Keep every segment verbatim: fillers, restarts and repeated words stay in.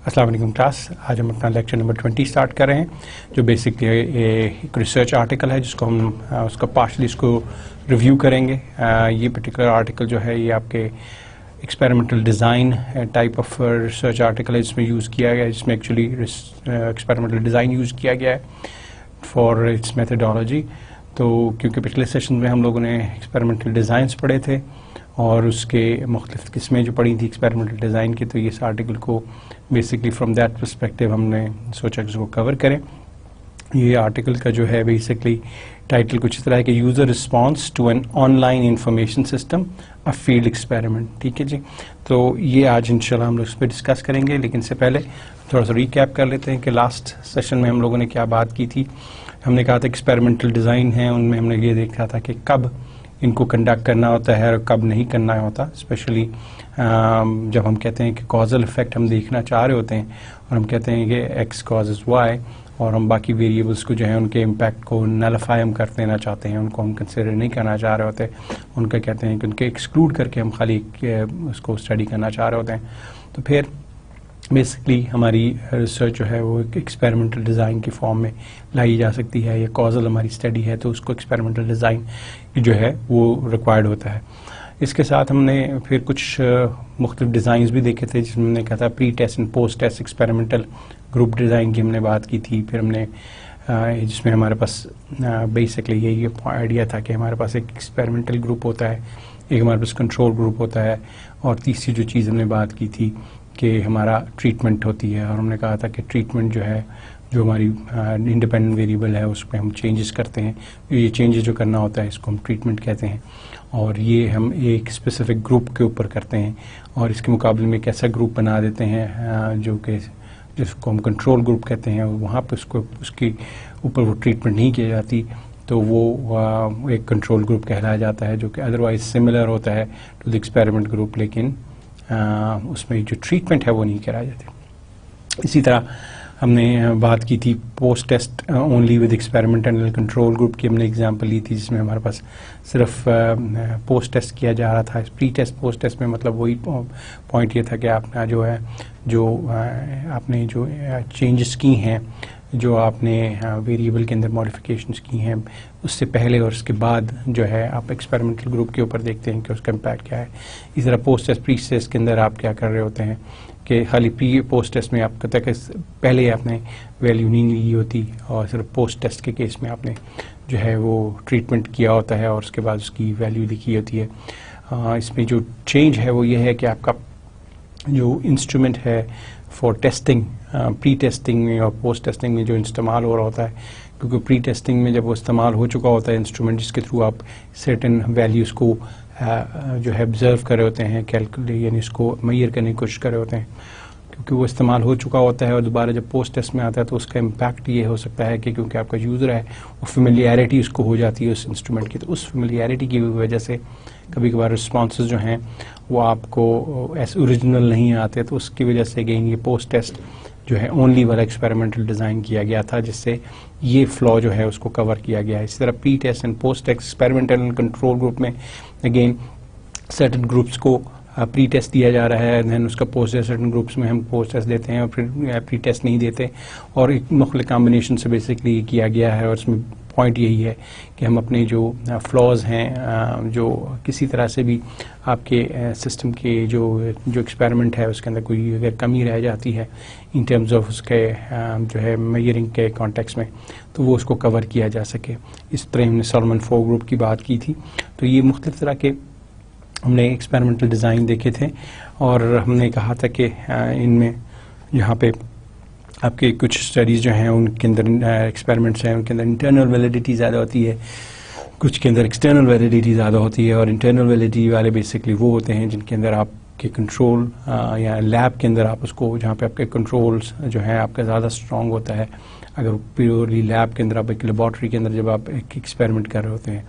अस्सलाम वालेकुम क्लास। आज हम अपना लेक्चर नंबर ट्वेंटी स्टार्ट कर रहे हैं, जो बेसिकली एक रिसर्च आर्टिकल है जिसको हम उसका पार्शली इसको रिव्यू करेंगे। ये पर्टिकुलर आर्टिकल जो है ये आपके experimental design type of research article है, जिसमें यूज़ किया गया है, जिसमें एक्चुअली एक्सपेरिमेंटल डिज़ाइन यूज़ किया गया है फॉर इट्स मेथडोलॉजी। तो क्योंकि पिछले सेशन में हम लोगों ने एक्सपेरिमेंटल डिज़ाइंस पढ़े थे और उसके मुख्तलिफ किस्में जो पढ़ी थी एक्सपेरिमेंटल डिज़ाइन की, तो इस आर्टिकल को बेसिकली फ्रॉम दैट पर्सपेक्टिव हमने सोचा कि इसको कवर करें। ये आर्टिकल का जो है बेसिकली टाइटल कुछ इस तरह है कि user response to an online information system a field experiment. ठीक है जी, तो ये आज इंशाल्लाह हम लोग इस पर डिस्कस करेंगे, लेकिन इससे पहले थोड़ा सा रिकैप कर लेते हैं कि लास्ट सेशन में हम लोगों ने क्या बात की थी। हमने कहा था एक्सपेरिमेंटल डिज़ाइन है, उनमें हमने ये देखा था कि कब इनको कंडक्ट करना होता है और कब नहीं करना होता। स्पेशली जब हम कहते हैं कि कॉजल इफेक्ट हम देखना चाह रहे होते हैं और हम कहते हैं कि एक्स कॉजेज वाई, और हम बाकी वेरिएबल्स को जो है उनके इम्पैक्ट को नलिफाई हम कर देना चाहते हैं, उनको हम कंसिडर नहीं करना चाह रहे होते, उनका कहते हैं कि उनके एक्सक्लूड करके हम खाली उसको स्टडी करना चाह रहे होते हैं। तो फिर बेसिकली हमारी रिसर्च जो है वो एक एक्सपेरिमेंटल डिज़ाइन की फॉर्म में लाई जा सकती है, या कॉजल हमारी स्टडी है तो उसको एक्सपेरिमेंटल डिज़ाइन जो है वो रिक्वायर्ड होता है। इसके साथ हमने फिर कुछ मुख्तलिफ डिज़ाइंस भी देखे थे, जिसमें हमने कहा था pre test and post test experimental group design की हमने बात की थी। फिर हमने जिसमें हमारे पास बेसिकली यही आइडिया था कि हमारे पास एक एक्सपेरिमेंटल ग्रुप होता है, एक हमारे पास कंट्रोल ग्रुप होता है, और तीसरी जो चीज़ हमने बात की थी कि हमारा ट्रीटमेंट होती है। और हमने कहा था कि ट्रीटमेंट जो है जो हमारी इंडिपेंडेंट वेरिएबल है उसमें हम चेंजेस करते हैं, ये चेंजेस जो करना होता है इसको हम ट्रीटमेंट कहते हैं, और ये हम एक स्पेसिफिक ग्रुप के ऊपर करते हैं। और इसके मुकाबले में एक ऐसा ग्रुप बना देते हैं जो कि जिसको हम कंट्रोल ग्रुप कहते हैं, वहाँ पे उसको उसकी ऊपर वो ट्रीटमेंट नहीं की जाती, तो वो एक कंट्रोल ग्रुप कहलाया जाता है, जो कि अदरवाइज सिमिलर होता है टू द एक्सपेरिमेंट ग्रुप, लेकिन आ, उसमें जो ट्रीटमेंट है वो नहीं कराया जाती। इसी तरह हमने बात की थी post test only with experimental control group की, हमने एग्जांपल ली थी जिसमें हमारे पास सिर्फ पोस्ट टेस्ट किया जा रहा था। प्री टेस्ट पोस्ट टेस्ट में मतलब वही पॉइंट ये था कि आपने जो है जो आपने जो चेंजेस की हैं, जो आपने वेरिएबल के अंदर मॉडिफिकेशंस की हैं, उससे पहले और उसके बाद जो है आप एक्सपेरिमेंटल ग्रुप के ऊपर देखते हैं कि उसका इम्पैक्ट क्या है। इस तरह पोस्ट टेस्ट प्री टेस्ट के अंदर आप क्या कर रहे होते हैं कि खाली प्री पोस्ट टेस्ट में आप कहते हैं कि पहले आपने वैल्यू नहीं ली होती, और सिर्फ पोस्ट टेस्ट के केस में आपने जो है वो ट्रीटमेंट किया होता है और उसके बाद उसकी वैल्यू लिखी होती है। आ, इसमें जो चेंज है वो ये है कि आपका जो इंस्ट्रूमेंट है फॉर टेस्टिंग, प्री टेस्टिंग में और पोस्ट टेस्टिंग में जो इस्तेमाल हो रहा होता है, क्योंकि प्री टेस्टिंग में जब वो इस्तेमाल हो चुका होता है इंस्ट्रूमेंट जिसके थ्रू आप सर्टेन वैल्यूज़ को जो है ऑब्जर्व कर रहे होते हैं, कैलकुलेट यानी इसको मैयर करने की कोशिश कर रहे होते हैं, क्योंकि वो इस्तेमाल हो चुका होता है और दोबारा जब पोस्ट टेस्ट में आता है तो उसका इम्पैक्ट ये हो सकता है कि क्योंकि आपका यूज़र है वो फेमिलियरिटी उसको हो जाती है उस इंस्ट्रूमेंट की, तो उस फेमिलियरिटी की वजह से कभी कभार रिस्पॉन्सेज जो हैं वो आपको ऐसे ओरिजिनल नहीं आते, तो उसकी वजह से अगेन ये पोस्ट टेस्ट जो है ओनली वाला एक्सपेरिमेंटल डिज़ाइन किया गया था, जिससे ये फ्लॉ जो है उसको कवर किया गया है। इसी तरह pre test and post test experimental control group में अगेन सर्टेन ग्रुप्स को प्री टेस्ट दिया जा रहा है, दैन उसका पोस्ट टेस्ट, सर्टेन ग्रुप्स में हम पोस्ट टेस्ट देते हैं और फिर प्री टेस्ट नहीं देते, और एक मुख्तलिफ कॉम्बिनेशन से बेसिकली किया गया है। और उसमें पॉइंट यही है कि हम अपने जो फ्लॉज हैं, जो किसी तरह से भी आपके सिस्टम के जो जो एक्सपेरिमेंट है उसके अंदर कोई अगर कमी रह जाती है इन टर्म्स ऑफ उसके जो है मेजरिंग के कॉन्टेक्स्ट में, तो वो उसको कवर किया जा सके। इस तरह हमने सॉल्मन फोर ग्रुप की बात की थी। तो ये मुख्तलिफ तरह के हमने एक्सपेरिमेंटल डिज़ाइन देखे थे, और हमने कहा था कि इनमें यहाँ पे आपके कुछ स्टडीज़ जो हैं उनके अंदर एक्सपेरिमेंट्स हैं, उनके अंदर इंटरनल वैलिडिटी ज़्यादा होती है, कुछ के अंदर एक्सटर्नल वैलिडिटी ज़्यादा होती है। और इंटरनल वैलिडिटी वाले बेसिकली वो होते हैं जिनके अंदर आपके कंट्रोल या लैब के अंदर आप उसको, जहाँ पे आपके कंट्रोल्स जो हैं आपका ज़्यादा स्ट्रॉन्ग होता है। अगर प्योरली लैब के अंदर आप एक लेबॉर्ट्री के अंदर जब आप एक एक्सपेरिमेंट कर रहे होते हैं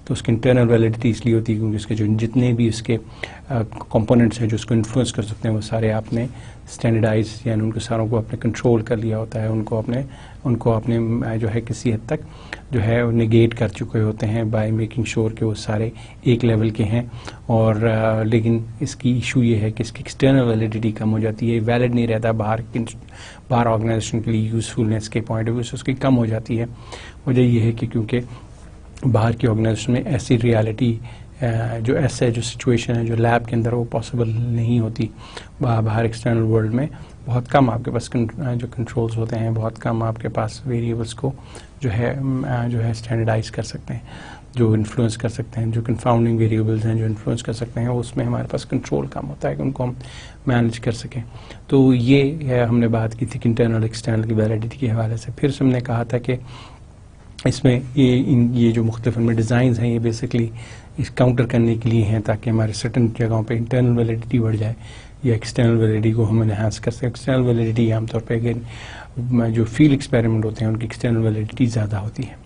تو اس کی انٹرنل ویلیڈیٹی اس لیے ہوتی ہے کیونکہ اس کے جو جتنے بھی اس کے کمپوننٹس ہیں جو اس کو انفلوئنس کر سکتے ہیں وہ سارے آپ نے اسٹینڈرڈائز یعنی ان کو ساروں کو آپ نے کنٹرول کر لیا ہوتا ہے، ان کو اپنے ان کو آپ نے جو ہے کسی حد تک جو ہے نگیٹ کر چکے ہوتے ہیں بائی میکنگ شور کہ وہ سارے ایک لیول کے ہیں. اور لیکن اس کی ایشو یہ ہے کہ اس کی ایکسٹرنل ویلیڈیٹی کم ہو جاتی ہے، ویلڈ نہیں رہتا باہر باہر آرگنائزیشن کے لیے یوزفلنس کے پوائنٹ آف ویو سے اس کی کم ہو جاتی ہے. وجہ یہ ہے کہ کیونکہ باہر کی آرگنائزیشن میں ایسی ریالٹی جو ایسے جو سچویشن ہے جو لیب کے اندر وہ پاسبل نہیں ہوتی. باہر ایکسٹرنل ورلڈ میں بہت کم آپ کے پاس جو کنٹرولز ہوتے ہیں، بہت کم آپ کے پاس ویریبلس کو جو ہے جو ہے اسٹینڈرڈائز کر سکتے ہیں، جو انفلوئنس کر سکتے ہیں، جو کنفاؤنڈنگ ویریبلز ہیں جو انفلوئنس کر سکتے ہیں، اس میں ہمارے پاس کنٹرول کم ہوتا ہے کہ ان کو ہم مینیج کر سکیں. تو یہ ہم نے بات کی تھی کہ انٹرنل ایکسٹرنل کی ویلیڈیٹی کے حوالے سے. پھر ہم نے کہا تھا کہ اس میں یہ ان یہ جو مختلف ان میں ڈیزائنز ہیں یہ بیسکلی اس کاؤنٹر کرنے کے لیے ہیں تاکہ ہمارے سرٹن جگہوں پہ انٹرنل ویلیڈیٹی بڑھ جائے یا ایکسٹرنل ویلیڈیٹی کو ہم انہانس کر سکیں. ایکسٹرنل ویلیڈیٹی عام طور پہ اگین جو فیلڈ ایکسپیریمنٹ ہوتے ہیں ان کی ایکسٹرنل ویلیڈیٹی زیادہ ہوتی ہے.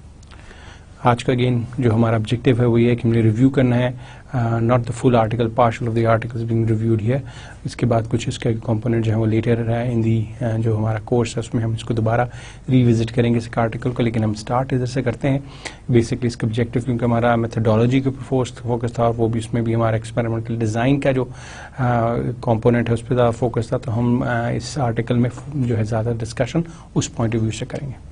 آج کا اگین جو ہمارا آبجیکٹیو ہے وہ یہ ہے کہ ہم نے ریویو کرنا ہے not the full article, partial of the article being reviewed ہے. اس کے بعد کچھ اس کے کمپوننٹ جو ہیں وہ لیٹر ان دی جو ہمارا کورس ہے اس میں ہم اس کو دوبارہ ریوزٹ کریں گے اس کے آرٹیکل کو. لیکن ہم اسٹارٹ ادھر سے کرتے ہیں بیسکلی اس کا آبجیکٹیو کیونکہ ہمارا میتھڈالوجی کے اوپر فوکس تھا اور وہ بھی اس میں بھی ہمارا ایکسپیریمنٹل ڈیزائن کا جو کمپوننٹ ہے اس پہ زیادہ فوکس تھا. تو ہم اس آرٹیکل میں جو ہے زیادہ ڈسکشن اس پوائنٹ آف ویو سے کریں گے.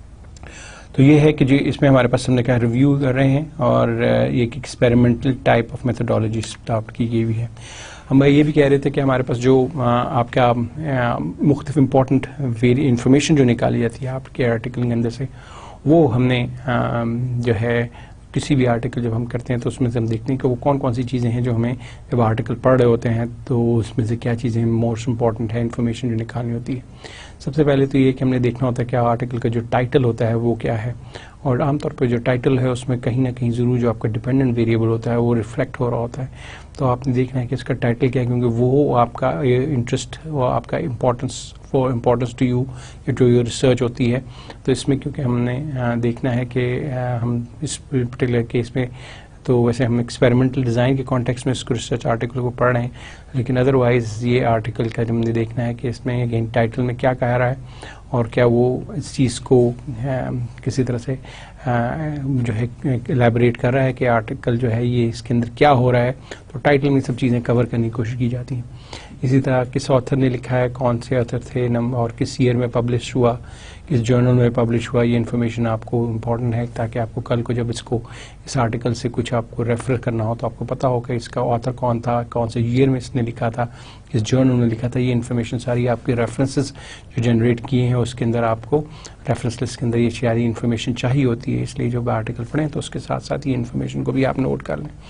تو یہ ہے کہ جی اس میں ہمارے پاس ہم نے کہا ریویو کر رہے ہیں اور یہ ایک experimental type of methodology start کی گئی ہوئی ہے. ہم یہ بھی کہہ رہے تھے کہ ہمارے پاس جو آپ کا مختلف امپورٹنٹ انفارمیشن جو نکالی جاتی ہے آپ کے آرٹیکل کے اندر سے وہ ہم نے جو ہے کسی بھی آرٹیکل جب ہم کرتے ہیں تو اس میں سے ہم دیکھتے ہیں کہ وہ کون کون سی چیزیں ہیں جو ہمیں جب آرٹیکل پڑھ رہے ہوتے ہیں تو اس میں سے کیا چیزیں موسٹ امپورٹنٹ ہے انفارمیشن جو نکالنی ہوتی ہے. سب سے پہلے تو یہ کہ ہم نے دیکھنا ہوتا ہے کہ آرٹیکل کا جو ٹائٹل ہوتا ہے وہ کیا ہے اور عام طور پہ جو ٹائٹل ہے اس میں کہیں نہ کہیں ضرور جو آپ کا ڈیپینڈنٹ ویریبل ہوتا ہے وہ ریفلیکٹ ہو رہا ہوتا ہے. تو آپ نے دیکھنا ہے کہ اس کا ٹائٹل کیا ہے کیونکہ وہ آپ کا انٹرسٹ وہ آپ کا importance for importance to you یا ٹو یور ریسرچ ہوتی ہے. تو اس میں کیونکہ ہم نے دیکھنا ہے کہ ہم اس پرٹیکولر کیس میں تو ویسے ہم ایکسپیریمنٹل ڈیزائن کے کانٹیکس میں اس کو ریسرچ آرٹیکل کو پڑھ رہے ہیں لیکن ادروائز یہ آرٹیکل کا جو ہم نے دیکھنا ہے کہ اس میں اگین ٹائٹل میں کیا کہہ رہا ہے اور کیا وہ اس چیز کو کسی طرح سے جو ہے الیبوریٹ کر رہا ہے کہ آرٹیکل جو ہے یہ اس کے اندر کیا ہو رہا ہے. تو ٹائٹل میں سب چیزیں کور کرنے کی کوشش کی جاتی ہیں. اسی طرح کس آتھر نے لکھا ہے، کون سے آتھر تھے اور کس ایئر میں پبلش ہوا، کس جرنل میں پبلش ہوا، یہ انفارمیشن آپ کو امپورٹنٹ ہے تاکہ آپ کو کل کو جب اس کو اس آرٹیکل سے کچھ آپ کو ریفر کرنا ہو تو آپ کو پتہ ہو کہ اس کا آتھر کون تھا، کون سے ایئر میں اس نے لکھا تھا، کس جرنل میں لکھا تھا. یہ انفارمیشن ساری آپ کے ریفرنسز جو جنریٹ کیے ہیں اس کے اندر آپ کو ریفرنس لسٹ کے اندر یہ ساری انفارمیشن چاہیے ہوتی ہے. اس لیے جب آرٹیکل پڑھیں تو اس کے ساتھ ساتھ یہ انفارمیشن کو بھی آپ نوٹ کر لیں.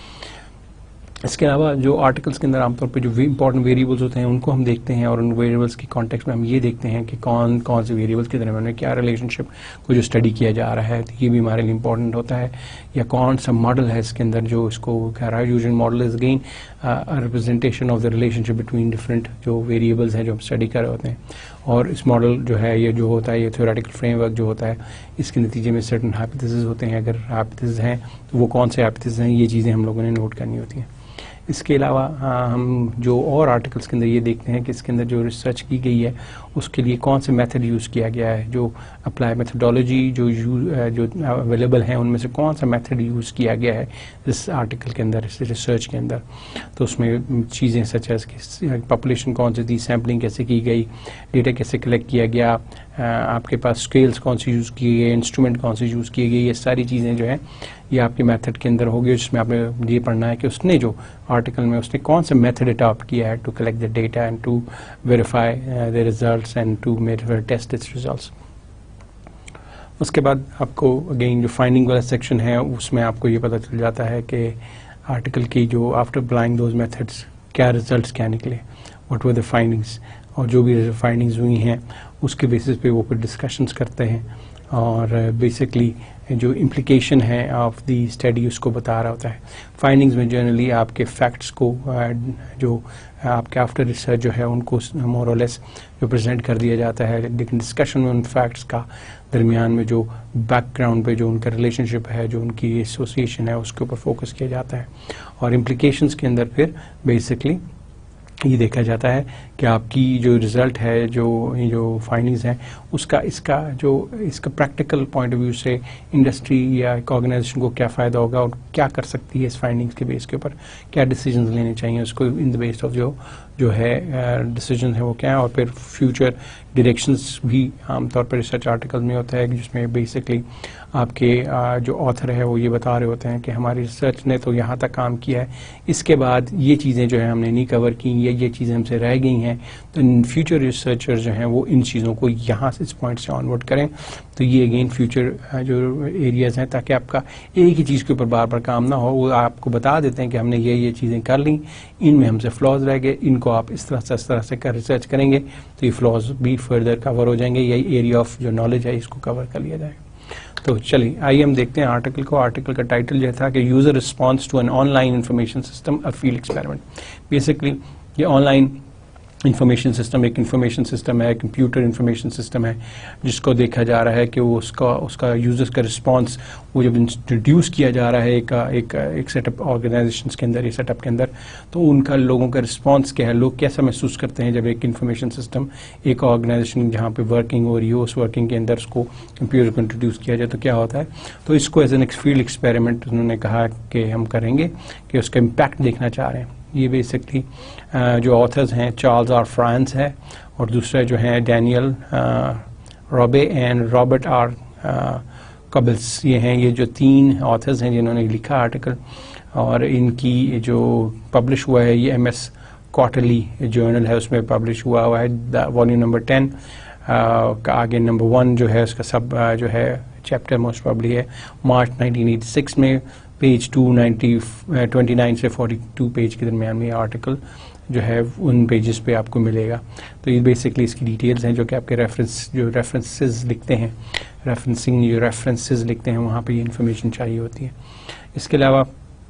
اس کے علاوہ جو آرٹیکلس کے اندر عام طور پہ جو امپورٹنٹ ویریبلس ہوتے ہیں ان کو ہم دیکھتے ہیں اور ان ویریبلس کی کانٹیکس میں ہم یہ دیکھتے ہیں کہ کون کون سے ویریبلس کے درمیان میں کیا ریلیشن شپ کو جو اسٹڈی کیا جا رہا ہے یہ بھی ہمارے لیے امپورٹنٹ ہوتا ہے. یا کون سا ماڈل ہے اس کے اندر جو اس کو کہہ رہا ہے. Using model is again representation of the relationship between different جو ویریبلس ہیں جو ہم اسٹڈی کر رہے ہوتے ہیں. اور اس ماڈل جو ہے یہ جو ہوتا ہے یہ تھیوریٹیکل فریم ورک جو ہوتا ہے اس کے نتیجے میں سرٹن ہائپوتھیسز ہوتے ہیں. اگر ہائپوتھیسز ہیں تو وہ کون سے ہائپوتھیسز ہیں یہ چیزیں ہم لوگوں نے نوٹ کرنی ہوتی ہیں. اس کے علاوہ ہم جو اور آرٹیکلس کے اندر یہ دیکھتے ہیں کہ اس کے اندر جو ریسرچ کی گئی ہے اس کے لیے کون سے میتھڈ یوز کیا گیا ہے، جو اپلائی میتھڈالوجی جو جو اویلیبل ہیں ان میں سے کون سا میتھڈ یوز کیا گیا ہے اس آرٹیکل کے اندر، اس ریسرچ کے اندر. تو اس میں چیزیں سچ ایز کہ پاپولیشن کون سی تھی، سیمپلنگ کیسے کی گئی، ڈیٹا کیسے کلیکٹ کیا گیا، آپ کے پاس اسکیلس کون سی یوز کیے گئے، انسٹرومنٹ کون سی یوز کیے گئے. یہ ساری چیزیں جو ہیں یہ آپ کے میتھڈ کے اندر ہوگی جس میں آپ نے یہ پڑھنا ہے کہ اس نے جو آرٹیکل میں اس نے کون سا میتھڈ اڈاپٹ کیا ہے to collect the data and to verify the results and to test its results. اس کے بعد آپ کو اگین جو فائنڈنگ والا سیکشن ہے اس میں آپ کو یہ پتہ چل جاتا ہے کہ آرٹیکل کی جو آفٹر اپلائنگ دوز میتھڈس کیا ریزلٹس کیا نکلے، واٹ ور دا فائنڈنگس، اور جو بھی فائنڈنگز ہوئی ہیں اس کے بیسس پہ وہ پھر ڈسکشنس کرتے ہیں اور بیسکلی جو امپلیکیشن ہے آف دی اسٹڈی اس کو بتا رہا ہوتا ہے. فائنڈنگز میں جنرلی آپ کے فیکٹس کو جو آپ کے آفٹر ریسرچ جو ہے ان کو مور اور لیس جو پریزنٹ کر دیا جاتا ہے, لیکن ڈسکشن میں ان فیکٹس کا درمیان میں جو بیک گراؤنڈ پہ جو ان کا ریلیشن شپ ہے, جو ان کی ایسوسیشن ہے, اس کے اوپر فوکس کیا جاتا ہے. اور امپلیکیشنس کے اندر پھر بیسکلی یہ دیکھا جاتا ہے کہ آپ کی جو رزلٹ ہے, جو جو فائنڈنگز ہیں, اس کا اس کا جو اس کا پریکٹیکل پوائنٹ آف ویو سے انڈسٹری یا ایک آرگنائزیشن کو کیا فائدہ ہوگا اور کیا کر سکتی ہے اس فائنڈنگز کے بیس کے اوپر, کیا ڈیسیجنز لینے چاہیے اس کو ان دا بیس آف جو جو ہے ڈیسیجن ہے وہ کیا ہے. اور پھر فیوچر ڈائریکشنز بھی عام طور پر ریسرچ آرٹیکل میں ہوتا ہے جس میں بیسکلی آپ کے جو آتھر ہے وہ یہ بتا رہے ہوتے ہیں کہ ہماری ریسرچ نے تو یہاں تک کام کیا ہے, اس کے بعد یہ چیزیں جو ہیں ہم نے نہیں کور کی, یا یہ چیزیں ہم سے رہ گئی ہیں, تو فیوچر ریسرچر جو ہیں وہ ان چیزوں کو یہاں سے اس پوائنٹ سے آن ورڈ کریں. تو یہ اگین فیوچر جو ایریاز ہیں, تاکہ آپ کا ایک ہی چیز کے اوپر بار بار کام نہ ہو, وہ آپ کو بتا دیتے ہیں کہ ہم نے یہ یہ چیزیں کر لیں, ان میں ہم سے فلاز رہ گئے, ان کو آپ اس طرح سے اس طرح سے کر ریسرچ کریں گے تو یہ فلاز بھی فردر کور ہو جائیں گے, یا ایریا آف جو نالج ہے اس کو کور کر لیا جائے گا. تو چلیے آئیے ہم دیکھتے ہیں آرٹیکل کو. آرٹیکل کا ٹائٹل جو تھا کہ user response to an online information system a field experiment. Basically یہ آن لائن انفارمیشن سسٹم ایک انفارمیشن سسٹم ہے, کمپیوٹر انفارمیشن سسٹم ہے, جس کو دیکھا جا رہا ہے کہ وہ اس کا اس کا یوزرس کا رسپانس وہ جب انٹروڈیوس کیا جا رہا ہے ایک ایک ایک سیٹ اپ آرگنائزیشنس کے اندر, یہ سیٹ اپ کے اندر, تو ان کا لوگوں کا رسپانس کیا ہے, لوگ کیسا محسوس کرتے ہیں جب ایک انفارمیشن سسٹم ایک آرگنائزیشن جہاں پہ ورکنگ ہو رہی ہے اس ورکنگ کے اندر اس کو کمپیوٹر کو انٹروڈیوس کیا جائے تو کیا ہوتا ہے. تو اس کو ایز این فیلڈ ایکسپیریمنٹ انہوں نے کہا کہ ہم کریں گے, کہ اس کا امپیکٹ دیکھنا چاہ رہے ہیں. یہ بیسکلی جو آتھرز ہیں چارلز آر فرانس ہے, اور دوسرا جو ہیں Daniel Robey and Robert R Kubilis. یہ ہیں یہ جو تین آتھرز ہیں جنہوں نے لکھا آرٹیکل, اور ان کی جو پبلش ہوا ہے یہ ایم ایس کوارٹرلی جرنل ہے, اس میں پبلش ہوا ہوا ہے والیوم نمبر ٹین کا. آگے نمبر ون جو ہے اس کا سب جو ہے چیپٹر موسٹ پرابلی ہے مارچ نائنٹین ایٹی سکس میں, page two ninety twenty nine سے فورٹی ٹو پیج کے درمیان میں یہ آرٹیکل جو ہے ان پیجز پہ آپ کو ملے گا. تو یہ بیسکلی اس کی ڈیٹیلز ہیں جو کہ آپ کے ریفرنس جو ریفرنسز لکھتے ہیں, ریفرنسنگ جو ریفرنسز لکھتے ہیں وہاں پہ یہ انفارمیشن چاہیے ہوتی ہے. اس کے علاوہ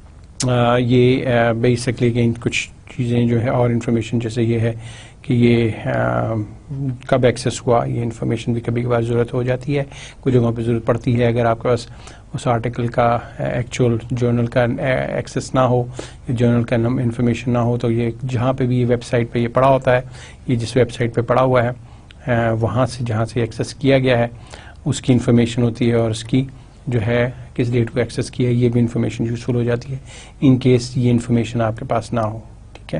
یہ بیسکلی اگین کچھ چیزیں جو ہے اور انفارمیشن جیسے یہ ہے کہ یہ کب ایکسیس ہوا, یہ انفارمیشن بھی کبھی کبھار ضرورت ہو جاتی ہے, کچھ جگہوں پہ ضرورت پڑتی ہے. اگر آپ کے پاس اس آرٹیکل کا ایکچوئل جرنل کا ایکسیس نہ ہو, جرنل کا انفارمیشن نہ ہو, تو یہ جہاں پہ بھی یہ ویب سائٹ پہ یہ پڑا ہوتا ہے, یہ جس ویب سائٹ پہ پڑا ہوا ہے وہاں سے جہاں سے ایکسیس کیا گیا ہے اس کی انفارمیشن ہوتی ہے, اور اس کی جو ہے کس ڈیٹ کو ایکسیس کیا ہے یہ بھی انفارمیشن یوزفل ہو جاتی ہے ان کیس یہ انفارمیشن آپ کے پاس نہ ہو. ٹھیک ہے,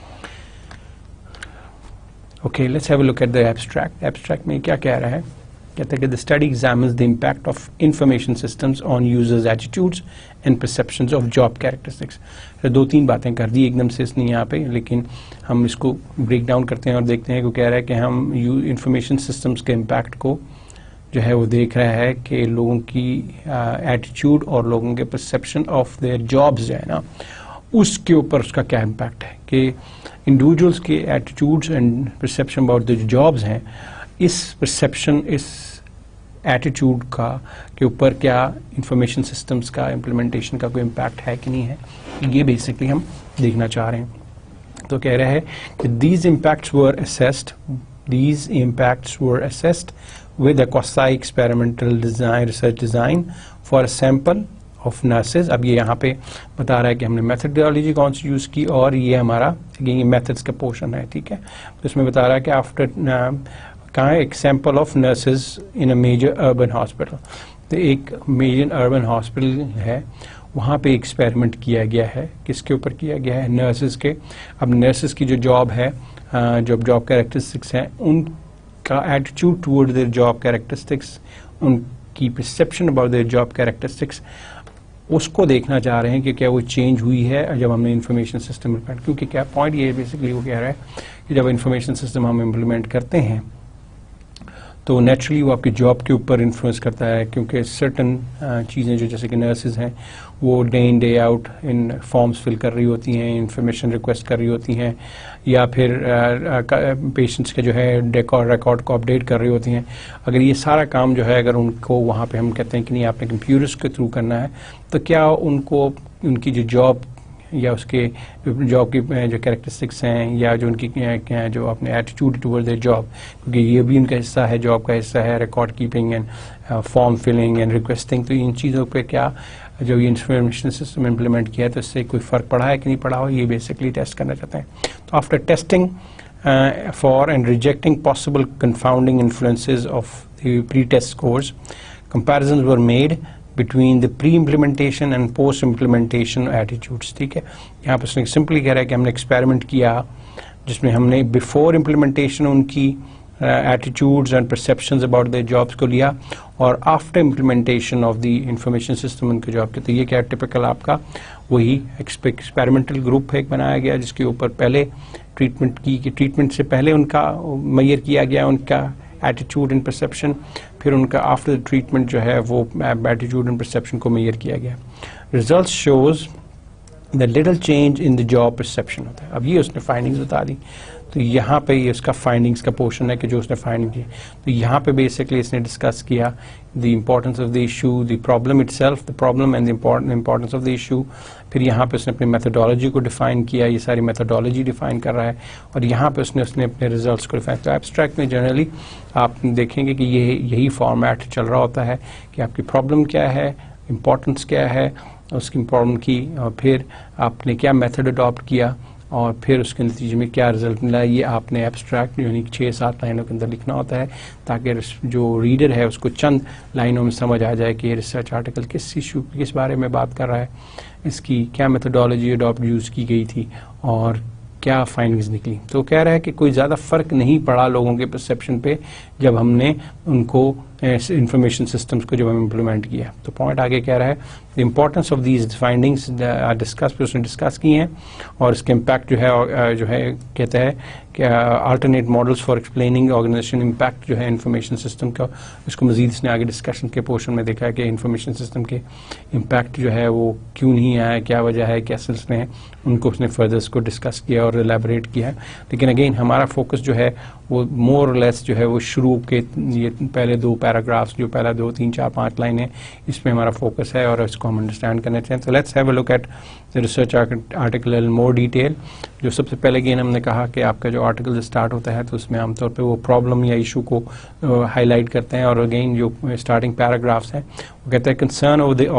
okay let's have a look at the abstract. Abstract میں کیا کہہ رہا ہے, کہتے ہیں کہ the study examines the impact of information systems on users' attitudes and perceptions of job characteristics. دو تین باتیں کر دی ایک دم سے اس نے یہاں پہ, لیکن ہم اس کو بریک ڈاؤن کرتے ہیں اور دیکھتے ہیں کہ وہ کہہ رہا ہے کہ ہم انفارمیشن سسٹمز کے امپیکٹ کو جو ہے وہ دیکھ رہا ہے کہ لوگوں کی ایٹیٹیوڈ اور لوگوں کے پرسیپشن آف دیئر جابز جو ہے نا اس کے اوپر اس کا کیا امپیکٹ ہے, کہ انڈیویجولس کے attitudes and perception about the jobs ہیں, اس پرسیپشن اس ایٹیٹیوڈ کا کے اوپر کیا انفارمیشن سسٹمز کا امپلیمنٹیشن کا کوئی امپیکٹ ہے کہ نہیں ہے, یہ بیسکلی ہم دیکھنا چاہ رہے ہیں. تو کہہ رہے ہیں کہ these impacts were assessed these impacts were assessed with a quasi experimental design research design for a sample of nurses. اب یہ یہاں پہ بتا رہا ہے کہ ہم نے میتھڈالوجی کون سی یوز کی, اور یہ ہمارا یہ میتھڈس کا پورشن ہے. ٹھیک ہے, تو اس میں بتا رہا ہے کہ آفٹر کہاں ہے ایک sample of nurses in a major urban hospital. تو ایک میجر اربن ہاسپٹل ہے وہاں پہ ایکسپیریمنٹ کیا گیا ہے. کس کے اوپر کیا گیا ہے, نرسز کے. اب نرسز کی جو جاب ہے, جو جاب کیریکٹرسٹکس ہیں, ان کا attitude toward their job characteristics, ان کی perception about their job characteristics, اس کو دیکھنا چاہ رہے ہیں کہ کیا وہ چینج ہوئی ہے جب ہم نے انفارمیشن سسٹم امپلیمنٹ. کیونکہ کیا پوائنٹ یہ بیسکلی وہ کہہ رہا ہے کہ جب انفارمیشن سسٹم ہم امپلیمنٹ کرتے ہیں تو نیچرلی وہ آپ کی جاب کے اوپر انفلوئنس کرتا ہے، کیونکہ سرٹن چیزیں جو جیسے کہ نرسز ہیں وہ day in day out in forms fill کر رہی ہوتی ہیں، انفارمیشن ریکویسٹ کر رہی ہوتی ہیں، یا پھر پیشنٹس کے جو ہے ریکارڈ کو اپڈیٹ کر رہی ہوتی ہیں. اگر یہ سارا کام جو ہے اگر ان کو وہاں پہ ہم کہتے ہیں کہ نہیں آپ نے کمپیوٹرس کے تھرو کرنا ہے، تو کیا ان کو ان کی جو جاب یا اس کے جاب کی جو کریکٹرسٹکس ہیں یا جو ان کی جو اپنے ایٹیٹیوڈ ٹورڈ دیئر جاب، کیونکہ یہ بھی ان کا حصہ ہے، جاب کا حصہ ہے، record keeping and form filling and requesting, تو ان چیزوں پہ کیا جو یہ انفارمیشن سسٹم امپلیمنٹ کیا ہے تو اس سے کوئی فرق پڑا ہے کہ نہیں پڑا ہو، یہ بیسکلی ٹیسٹ کرنا چاہتے ہیں. تو after testing for and rejecting possible confounding influences of the pre test scores, comparisons were made between the pre-implementation and post-implementation attitudes. ٹھیک ہے، یہاں پر سمپلی کہہ رہا ہے کہ ہم نے ایکسپیریمنٹ کیا جس میں ہم نے بفور امپلیمنٹیشن ان کی attitudes and perceptions about their jobs کو لیا، اور after implementation of the information system ان کے جاب کے. تو یہ کیا ٹپکل آپ کا وہی ایکسپیریمنٹل گروپ ایک بنایا گیا جس کے اوپر پہلے ٹریٹمنٹ کی ٹریٹمنٹ سے پہلے ان کا میئر کیا گیا ان کا ایٹیٹیوڈ اینڈ پرسیپشن، پھر ان کا آفٹر ٹریٹمنٹ جو ہے وہ ایٹیٹیوڈ اینڈ پرسیپشن کو میئر کیا گیا. Results shows the little change in the job perception ہوتا ہے. اب یہ اس نے فائنڈنگز بتا دی، تو یہاں پہ یہ اس کا فائنڈنگز کا پورشن ہے کہ جو اس نے فائنڈنگ کی. تو یہاں پہ بیسکلی اس نے ڈسکس کیا the importance of the issue, the problem itself, the problem and importance of the issue. پھر یہاں پہ اس نے اپنی میتھڈالوجی کو ڈیفائن کیا، یہ ساری میتھڈالوجی ڈیفائن کر رہا ہے، اور یہاں پہ اس نے اس نے اپنے ریزلٹس کو ڈیفائن. تو ایبسٹریکٹ میں جنرلی آپ دیکھیں گے کہ یہ یہی فارمیٹ چل رہا ہوتا ہے کہ آپ کی پرابلم کیا ہے، امپورٹنس کیا ہے اس کی پرابلم کی، اور پھر آپ نے کیا میتھڈ اڈاپٹ کیا، اور پھر اس کے نتیجے میں کیا رزلٹ ملا. یہ آپ نے ایبسٹریکٹ یعنی چھ سات لائنوں کے اندر لکھنا ہوتا ہے تاکہ جو ریڈر ہے اس کو چند لائنوں میں سمجھ آ جائے کہ یہ ریسرچ آرٹیکل کس ایشو کس بارے میں بات کر رہا ہے، اس کی کیا میتھڈالوجی اڈاپٹ یوز کی گئی تھی اور کیا فائنڈنگز نکلی. تو کہہ رہا ہے کہ کوئی زیادہ فرق نہیں پڑا لوگوں کے پرسیپشن پہ جب ہم نے ان کو انفارمیشن سسٹمز کو جب ہم امپلیمنٹ کیا. تو پوائنٹ آگے کہہ رہا ہے the importance of these findings discuss پہ اس نے ڈسکس کی ہیں، اور اس کے امپیکٹ جو ہے جو ہے کہتا ہے کہ alternate models for explaining organization impact جو ہے انفارمیشن سسٹم کا، اس کو مزید اس نے آگے ڈسکشن کے پورشن میں دیکھا ہے کہ انفارمیشن سسٹم کے امپیکٹ جو ہے وہ کیوں نہیں آیا، کیا وجہ ہے، کیا سلسلے ہیں، ان کو اس نے فردر اس کو ڈسکس کیا اور الیبوریٹ کیا ہے. لیکن اگین ہمارا فوکس جو ہے وہ مور اور لیس جو ہے وہ شروع کے یہ پہلے دو پیراگرافس جو پہلا دو تین چار پانچ لائنیں اس میں ہمارا فوکس ہے اور اس کو ہم انڈرسٹینڈ کرنا چاہیں. تو let's have a look at the research article in more detail. جو سب سے پہلے اگین ہم نے کہا کہ آپ کا جو آرٹیکل اسٹارٹ ہوتا ہے تو اس میں عام طور پہ وہ پرابلم یا ایشو کو ہائی لائٹ کرتے ہیں، اور اگین جو اسٹارٹنگ پیراگرافس ہیں وہ کہتے ہیں concern over the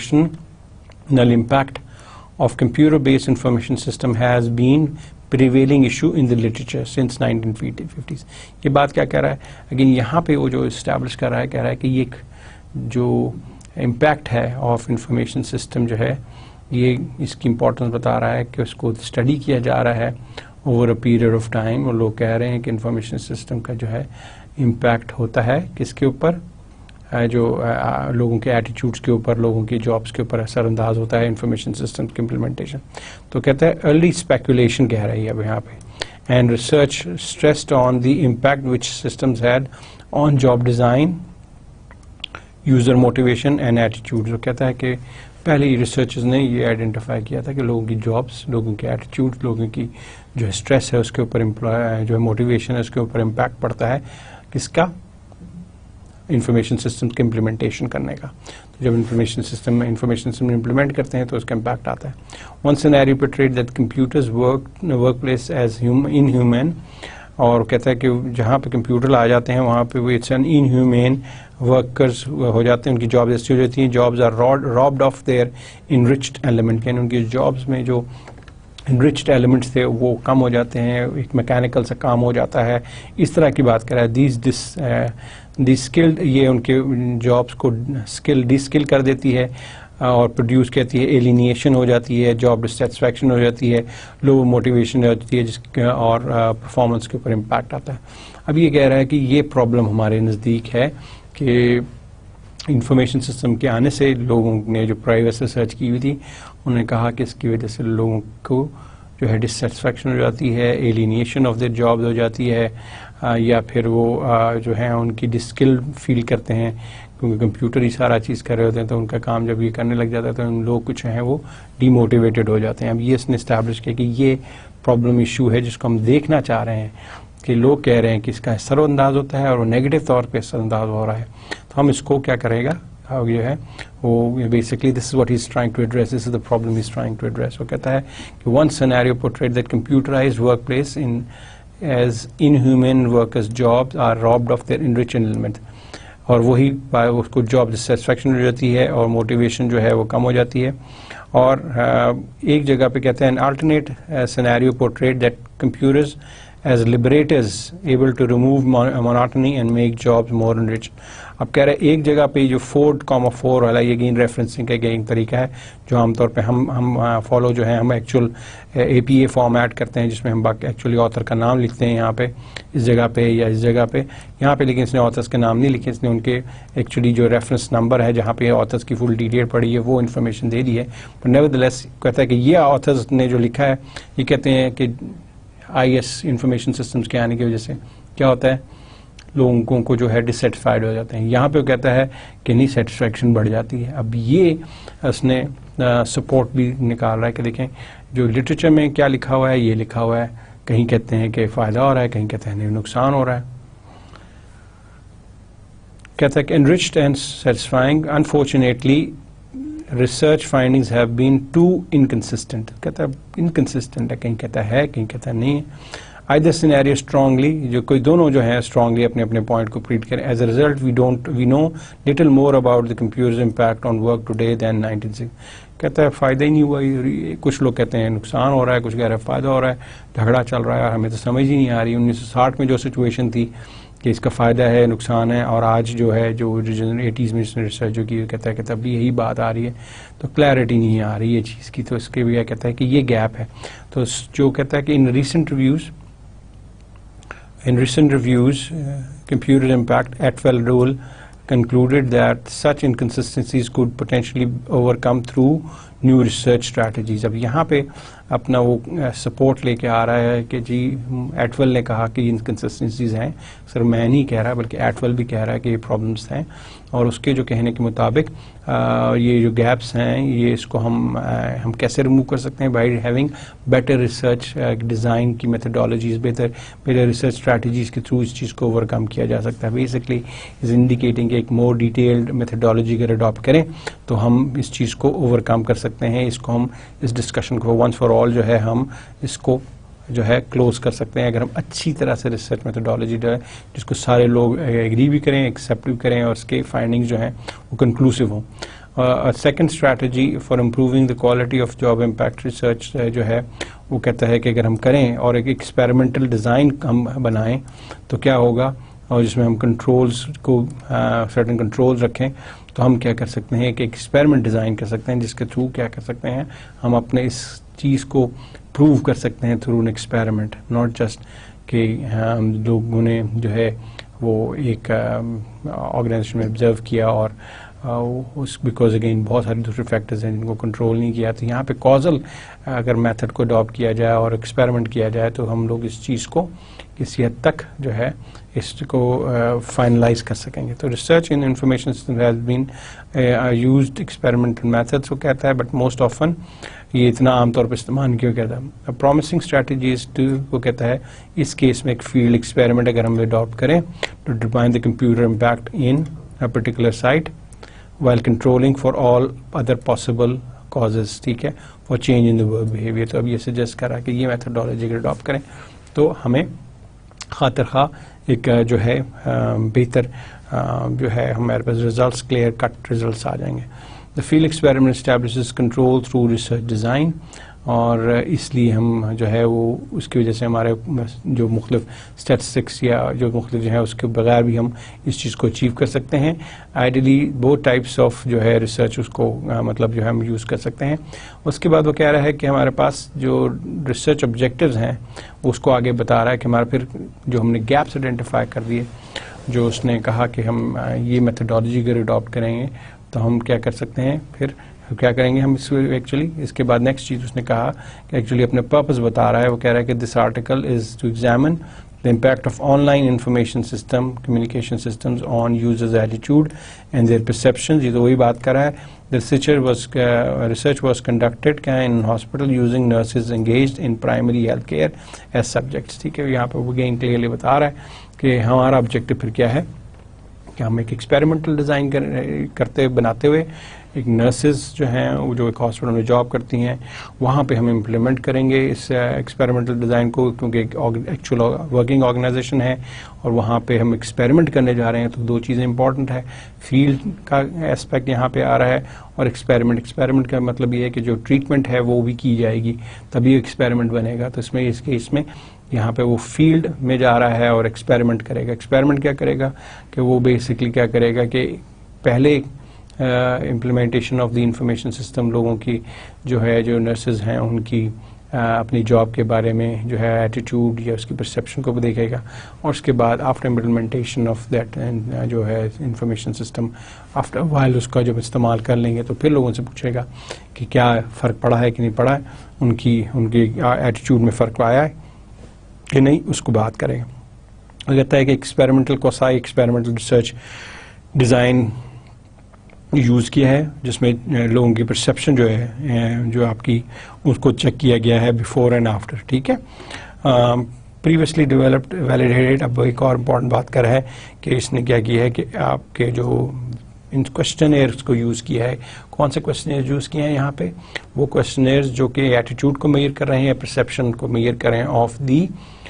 organizational impact of computer-based information system has been prevailing issue in the literature since nineteen fifties. یہ بات کیا کہہ رہا ہے؟ اگین یہاں پہ وہ جو اسٹیبلش کر رہا ہے کہہ رہا ہے کہ یہ جو امپیکٹ ہے آف انفارمیشن سسٹم جو ہے یہ اس کی امپورٹنس بتا رہا ہے کہ اس کو اسٹڈی کیا جا رہا ہے over a period of time, اور لوگ کہہ رہے ہیں کہ انفارمیشن سسٹم کا جو ہے امپیکٹ ہوتا ہے کس کے اوپر، جو لوگوں کے ایٹیٹیوڈس کے اوپر، لوگوں کی جابس کے اوپر اثر انداز ہوتا ہے انفارمیشن سسٹم کی امپلیمنٹیشن. تو کہتا ہے ارلی اسپیکولیشن کہہ رہی ہے اب یہاں پہ، and research stressed on the impact which systems had on job design, user motivation and attitude. جو کہتا ہے کہ پہلے ریسرچرز نے یہ آئیڈینٹیفائی کیا تھا کہ لوگوں کی جابس، لوگوں کے ایٹیٹیوڈ، لوگوں کی جو اسٹریس ہے اس کے اوپر جو ہے موٹیویشن ہے اس کے اوپر امپیکٹ پڑتا ہے کس کا، انفارمیشن سسٹم کے امپلیمنٹیشن کرنے کا. تو جب انفارمیشن سسٹم میں انفارمیشن سسٹم امپلیمنٹ کرتے ہیں تو اس کا امپیکٹ آتا ہے. One scenario portrayed that computers work workplace as inhuman, اور کہتا ہے کہ جہاں پہ کمپیوٹر آ جاتے ہیں وہاں پہ وہ it's an inhuman workers ہو جاتے ہیں، ان کی جاب ایسی ہو جاتی ہیں jobs are robbed of their enriched element, یعنی ان کی جابز میں جو انرچڈ ایلیمنٹس تھے وہ کم ہو جاتے ہیں، ایک میکینیکل سا کام ہو جاتا ہے. اس طرح کی بات کر رہا ہے. دیز ڈس دی اسکلڈ، یہ ان کے جابس کو اسکل ڈی اسکل کر دیتی ہے اور پروڈیوس کہتی ہے، ایلینیشن ہو جاتی ہے، جاب ڈسٹیسفیکشن ہو جاتی ہے، لو موٹیویشن ہو جاتی ہے، جس اور پرفارمنس کے اوپر امپیکٹ آتا ہے. اب یہ کہہ رہا ہے کہ یہ پرابلم ہمارے نزدیک ہے کہ انفارمیشن سسٹم کے آنے سے لوگوں نے جو پرائیویٹ ریسرچ کی ہوئی تھی انہوں نے کہا کہ اس کی وجہ سے لوگوں کو جو ہے ڈسسیٹسفیکشن ہو جاتی ہے, ایلینیشن آف دیئر جابز ہو جاتی ہے, یا پھر وہ جو ہے ان کی ڈسکل فیل کرتے ہیں کیونکہ کمپیوٹر ہی سارا چیز کر رہے ہوتے ہیں, تو ان کا کام جب یہ کرنے لگ جاتا ہے تو ان لوگ کچھ ہیں وہ ڈی موٹیویٹڈ ہو جاتے ہیں. اب یہ اس نے اسٹیبلش کیا کہ یہ پرابلم ایشو ہے جس کو ہم دیکھنا چاہ رہے ہیں کہ لوگ کہہ رہے ہیں کہ اس کا اثر انداز ہوتا ہے اور وہ نیگیٹو طور پہ اثر انداز ہو رہا ہے. تو ہم اس کو کیا کرے گا جو ہے وہ basically this is what he is trying to address, this is the problem he is trying to address. وہ کہتا ہے کہ one scenario portrayed that computerized workplace in as inhuman workers jobs are robbed of their enriching element, اور وہی اس کو job ڈسسیٹسفیکشن ہو جاتی ہے اور موٹیویشن جو ہے وہ کم ہو جاتی ہے. اور ایک جگہ پہ کہتے ہیں alternate scenario portrayed that computers as liberators able to remove monotony and make jobs more enriched. اب کہہ رہے ہیں ایک جگہ پہ جو فورڈ کاما فور والا یہ گین ریفرنسنگ کا گین طریقہ ہے جو عام طور پہ ہم ہم فالو جو ہے ہم actual A P A form add کرتے ہیں جس میں ہم باقی ایکچولی آتھر کا نام لکھتے ہیں یہاں پہ اس جگہ پہ یا اس جگہ پہ یہاں پہ, لیکن اس نے آتھرس کے نام نہیں لکھے, اس نے ان کے ایکچولی جو ریفرنس نمبر ہے جہاں پہ آتھرس کی فل ڈیٹیل پڑی ہے وہ انفارمیشن دے دی ہے. بٹ نیورتھلیس کہتا ہے کہ یہ آتھرس نے جو لکھا ہے یہ کہتے ہیں کہ آئی ایس انفارمیشن سسٹمز کے آنے کی وجہ سے کیا ہوتا ہے لوگوں کو جو ہے ڈسسیٹسفائیڈ ہو جاتے ہیں. یہاں پہ وہ کہتا ہے کہ نہیں سیٹسفیکشن بڑھ جاتی ہے. اب یہ اس نے سپورٹ بھی نکال رہا ہے کہ دیکھیں جو لٹریچر میں کیا لکھا ہوا ہے یہ لکھا ہوا ہے, کہیں کہتے ہیں کہ فائدہ ہو رہا ہے, کہیں کہتے ہیں نہیں نقصان ہو رہا ہے. کہتا ہے کہ enriched and satisfying unfortunately research findings have been too inconsistent. کہتا ہے inconsistent ہے, کہیں کہتا ہے کہیں کہتا ہے نہیں ہے. either scenario strongly, جو کوئی دونوں جو ہیں strongly اپنے اپنے پوائنٹ کو پریٹ کریں. as a result we don't we know little more about the computer's impact on work today than nineteen sixty. کہتا ہے فائدہ ہی نہیں ہوا, کچھ لوگ کہتے ہیں نقصان ہو رہا ہے, کچھ کہہ رہے ہیں فائدہ ہو رہا ہے, جھگڑا چل رہا ہے اور ہمیں تو سمجھ ہی نہیں آ رہی. انیس سو ساٹھ میں جو سچویشن تھی کہ اس کا فائدہ ہے نقصان ہے, اور آج جو ہے جو ایٹیز میں اس نے ریسرچ جو کی کہتا ہے کہ تب بھی یہی بات آ رہی ہے, تو کلیئرٹی نہیں آ رہی ہے چیز کی. تو اس کے بھی کہتا ہے کہ یہ گیپ ہے. تو جو کہتا ہے کہ in recent reviews in recent reviews uh, computer impact Atwell rule concluded that such inconsistencies could potentially overcome through new research strategies. اب یہاں پہ اپنا وہ سپورٹ لے کے آ رہا ہے کہ جی ایٹول نے کہا کہ یہ انکنسسٹنسیز ہیں, سر میں نہیں کہہ رہا بلکہ ایٹول بھی کہہ رہا ہے کہ یہ پرابلمس ہیں, اور اس کے جو کہنے کے مطابق یہ جو گیپس ہیں یہ اس کو ہم ہم کیسے ریموو کر سکتے ہیں by having better research design کی میتھڈالوجیز, بہتر بہتر ریسرچ اسٹریٹجیز کے تھرو اس چیز کو اوور کم کیا جا سکتا ہے. بیسکلی از انڈیکیٹنگ کہ ایک مور ڈیٹیلڈ میتھڈالوجی اگر اڈاپٹ کریں تو ہم اس چیز کو اوور کم کر سکتے ہیں. اس کو ہم اس ڈسکشن کو ونس فار آل جو ہے ہم اس کو جو ہے کلوز کر سکتے ہیں اگر ہم اچھی طرح سے ریسرچ میتھڈالوجی جو ہے جس کو سارے لوگ ایگری بھی کریں, ایکسیپٹ بھی کریں, اور اس کے فائنڈنگز جو ہیں وہ کنکلوسیو ہوں. Second strategy for improving the quality of job impact research جو ہے وہ کہتا ہے کہ اگر ہم کریں اور ایک ایکسپیریمنٹل ڈیزائن ہم بنائیں تو کیا ہوگا, اور جس میں ہم کنٹرولز کو سرٹن کنٹرولز رکھیں, تو ہم کیا کر سکتے ہیں کہ ایکسپیریمنٹ ڈیزائن کر سکتے ہیں جس کے تھرو کیا کر سکتے ہیں ہم اپنے اس چیز کو پروو کر سکتے ہیں through an experiment, not just کہ ہم لوگوں نے جو ہے وہ ایک آرگنائزیشن میں آبزرو کیا اور اس بیکاز اگین بہت سارے دوسرے فیکٹرز ہیں جن کو کنٹرول نہیں کیا. تو یہاں پہ کازل اگر میتھڈ کو اڈاپٹ کیا جائے اور ایکسپیریمنٹ کیا جائے تو ہم لوگ اس چیز کو کسی حد تک جو ہے اس کو فائنلائز کر سکیں گے. تو research in information system has been used experimental methods وہ کہتا ہے, بٹ موسٹ آفن یہ اتنا عام طور پہ استعمال کیوں کہتا ہے. پرومسنگ اسٹریٹجیز ٹو وہ کہتا ہے اس کیس میں ایک فیلڈ ایکسپیریمنٹ اگر ہم اڈاپٹ کریں to define the computer impact in particular site while controlling for all other possible causes, ٹھیک ہے, for change in the work behavior. تو اب یہ سجیسٹ کرا کہ یہ میتھڈالوجی اگر اڈاپٹ کریں تو ہمیں خاطر خواہ ایک جو ہے بہتر جو ہے ہمارے پاس ریزلٹس کلیئر کٹ ریزلٹس آ جائیں گے. The field experiment establishes control through research design, اور اس لیے ہم جو ہے وہ اس کی وجہ سے ہمارے جو مختلف اسٹیٹسٹکس یا جو مختلف جو ہے اس کے بغیر بھی ہم اس چیز کو اچیو کر سکتے ہیں. آئیڈیلی بہت ٹائپس آف جو ہے ریسرچ اس کو مطلب جو ہے ہم یوز کر سکتے ہیں. اس کے بعد وہ کہہ رہا ہے کہ ہمارے پاس جو ریسرچ آبجیکٹیوز ہیں اس کو آگے بتا رہا ہے کہ ہمارا پھر جو ہم نے گیپس آئیڈینٹیفائی کر دیے, جو اس نے کہا کہ ہم یہ میتھڈالوجی اگر اڈاپٹ کریں گے تو ہم کیا کر سکتے ہیں, پھر کیا کریں گے ہم اس ایکچولی اس کے بعد نیکسٹ چیز اس نے کہا کہ ایکچولی اپنے پرپز بتا رہا ہے. وہ کہہ رہا ہے کہ this article is to examine the impact of online information system communication systems on users attitude and their perceptions. یہ تو وہی بات کر رہا ہے. The researcher was uh, research was conducted in hospital using nurses engaged in primary health care as subjects. ٹھیک ہے, یہاں پہ وہ again clearly بتا رہا ہے کہ ہمارا آبجیکٹو پھر کیا ہے کہ ہم ایک ایکسپیریمنٹل ڈیزائن کرتے بناتے ہوئے ایک نرسز جو ہیں وہ جو ایک ہاسپٹل میں جاب کرتی ہیں وہاں پہ ہم امپلیمنٹ کریں گے اس ایکسپیریمنٹل ڈیزائن کو, کیونکہ ایک ایکچوئل ورکنگ آرگنائزیشن ہے اور وہاں پہ ہم ایکسپیریمنٹ کرنے جا رہے ہیں. تو دو چیزیں امپورٹنٹ ہے, فیلڈ کا اسپیکٹ یہاں پہ آ رہا ہے اور ایکسپیریمنٹ. ایکسپیریمنٹ کا مطلب یہ ہے کہ جو ٹریٹمنٹ ہے وہ بھی کی جائے گی تبھی ایکسپیریمنٹ بنے گا. تو اس میں اس کیس میں یہاں پہ وہ فیلڈ میں جا رہا ہے اور ایکسپیریمنٹ کرے گا. ایکسپیریمنٹ کیا کرے گا کہ وہ بیسکلی کیا کرے گا کہ پہلے implementation of the information system لوگوں کی جو ہے جو نرسز ہیں ان کی اپنی جاب کے بارے میں جو ہے ایٹیٹیوڈ یا اس کی پرسیپشن کو بھی دیکھے گا, اور اس کے بعد آفٹر امپلیمنٹیشن آف دیٹ جو ہے انفارمیشن سسٹم آفٹر وائل اس کا جب استعمال کر لیں گے تو پھر لوگوں سے پوچھے گا کہ کیا فرق پڑا ہے کہ نہیں پڑا ہے, ان کی ان کی ایٹیٹیوڈ میں فرق آیا ہے کہ نہیں, اس کو بات کریں گا. کہتا ہے کہ experimental quasi experimental research design use کیا ہے جس میں لوگوں کی پرسیپشن جو ہے جو آپ کی اس کو چیک کیا گیا ہے بیفور اینڈ آفٹر. ٹھیک ہے, پریویسلی ڈیولپڈ ویلیڈیٹڈ. اب ایک اور امپورٹنٹ بات کر رہا ہے کہ اس نے کیا کیا ہے کہ آپ کے جو ان کوشچنیئرس کو یوز کیا ہے. کون سے کوشچنیئر یوز کیے ہیں یہاں پہ؟ وہ کوشچنیئرز جو کہ ایٹیٹیوڈ کو میئر کر رہے ہیں, پرسیپشن کو میئر کر رہے ہیں of the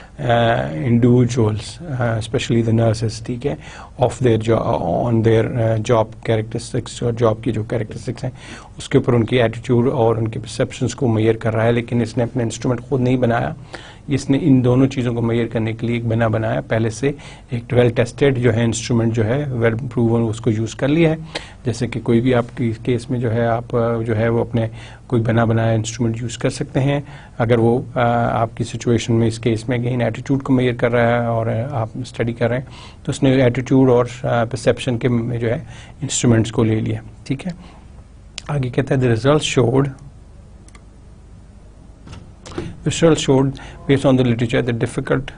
individuals especially the nurses. ٹھیک ہے, of their on their job characteristics, اور جاب کی جو کیریکٹرسٹکس ہیں اس کے اوپر ان کی ایٹیٹیوڈ اور ان کی پرسیپشنس کو میئر کر رہا ہے. لیکن اس نے اپنا انسٹرومنٹ خود نہیں بنایا, اس نے ان دونوں چیزوں کو میئر کرنے کے لیے ایک بنا بنایا پہلے سے ایک ویل ٹیسٹڈ جو ہے انسٹرومنٹ جو ہے ویل پروون اس کو یوز کر لیا ہے. جیسے کہ کوئی بھی آپ کی کیس میں جو ہے آپ جو ہے وہ اپنے کوئی بنا بنایا انسٹرومنٹ یوز کر سکتے ہیں اگر وہ آپ کی سچویشن میں اس کیس میں اگین ایٹیٹیوڈ کو میئر کر رہا ہے اور آپ اسٹڈی کر رہے ہیں تو اس نے ایٹیٹیوڈ اور پرسیپشن کے جو ہے انسٹرومنٹس کو لے لیا. ٹھیک ہے, آگے کہتا ہے the results showed results showed based on the literature the difficult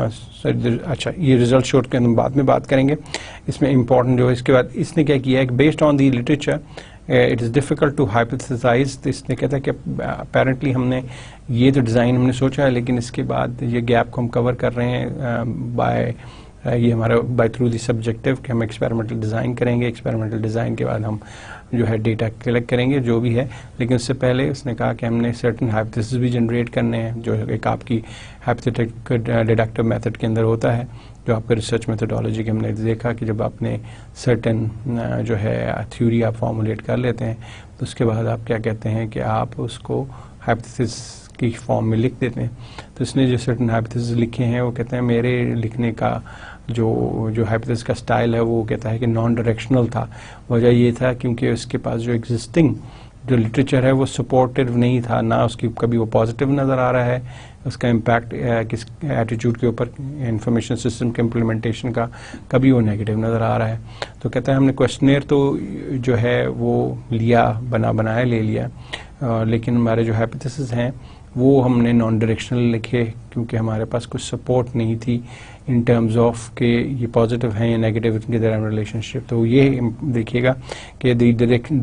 اچھا یہ ریزلٹ شوڈ کے ہم بعد میں بات کریں گے. اس میں امپورٹنٹ جو ہے اس کے بعد اس نے کیا کیا ہے کہ based on the literature it is difficult to hypothesize. اس نے کہتا ہے کہ اپیرنٹلی ہم نے یہ تو ڈیزائن ہم نے سوچا ہے لیکن اس کے بعد یہ گیپ کو ہم کور کر رہے ہیں بائی یہ ہمارا بائی تھرو دی سبجیکٹو کہ ہم ایکسپیریمنٹل ڈیزائن کریں گے. ایکسپیریمنٹل ڈیزائن کے بعد ہم جو ہے ڈیٹا کلیکٹ کریں گے جو بھی ہے, لیکن اس سے پہلے اس نے کہا کہ ہم نے سرٹن ہائپوتھیسز بھی جنریٹ کرنے ہیں جو ایک آپ کی ہائپوتھیٹک ڈیڈکٹیو میتھڈ کے اندر ہوتا ہے جو آپ کا ریسرچ میتھڈالوجی کے ہم نے دیکھا کہ جب آپ نے سرٹن جو ہے تھیوری آپ فارمولیٹ کر لیتے ہیں تو اس کے بعد آپ کیا کہتے ہیں کہ آپ اس کو ہائپوتھیسز کی فارم میں لکھ دیتے ہیں. تو اس نے جو سرٹن ہائپوتھیسز لکھے ہیں وہ کہتے ہیں میرے لکھنے کا جو جو ہائپوتھیسز کا سٹائل ہے وہ کہتا ہے کہ نان ڈائریکشنل تھا. وجہ یہ تھا کیونکہ اس کے پاس جو ایگزسٹنگ جو لٹریچر ہے وہ سپورٹیو نہیں تھا, نہ اس کی کبھی وہ پازیٹیو نظر آ رہا ہے, اس کا امپیکٹ کس ایٹیٹیوڈ کے اوپر انفارمیشن سسٹم کے امپلیمنٹیشن کا کبھی وہ نیگیٹو نظر آ رہا ہے. تو کہتا ہے ہم نے کوشچنیئر تو جو ہے وہ لیا بنا بنایا لے لیا لیکن ہمارے جو ہائپوتھیسز ہیں وہ ہم نے نان ڈائریکشنل لکھے کیونکہ ہمارے پاس کچھ سپورٹ نہیں تھی ان ٹرمز آف کہ یہ پازیٹیو ہیں یا نیگیٹو ان کے درمیان ریلیشن شپ. تو یہ دیکھیے گا کہ دی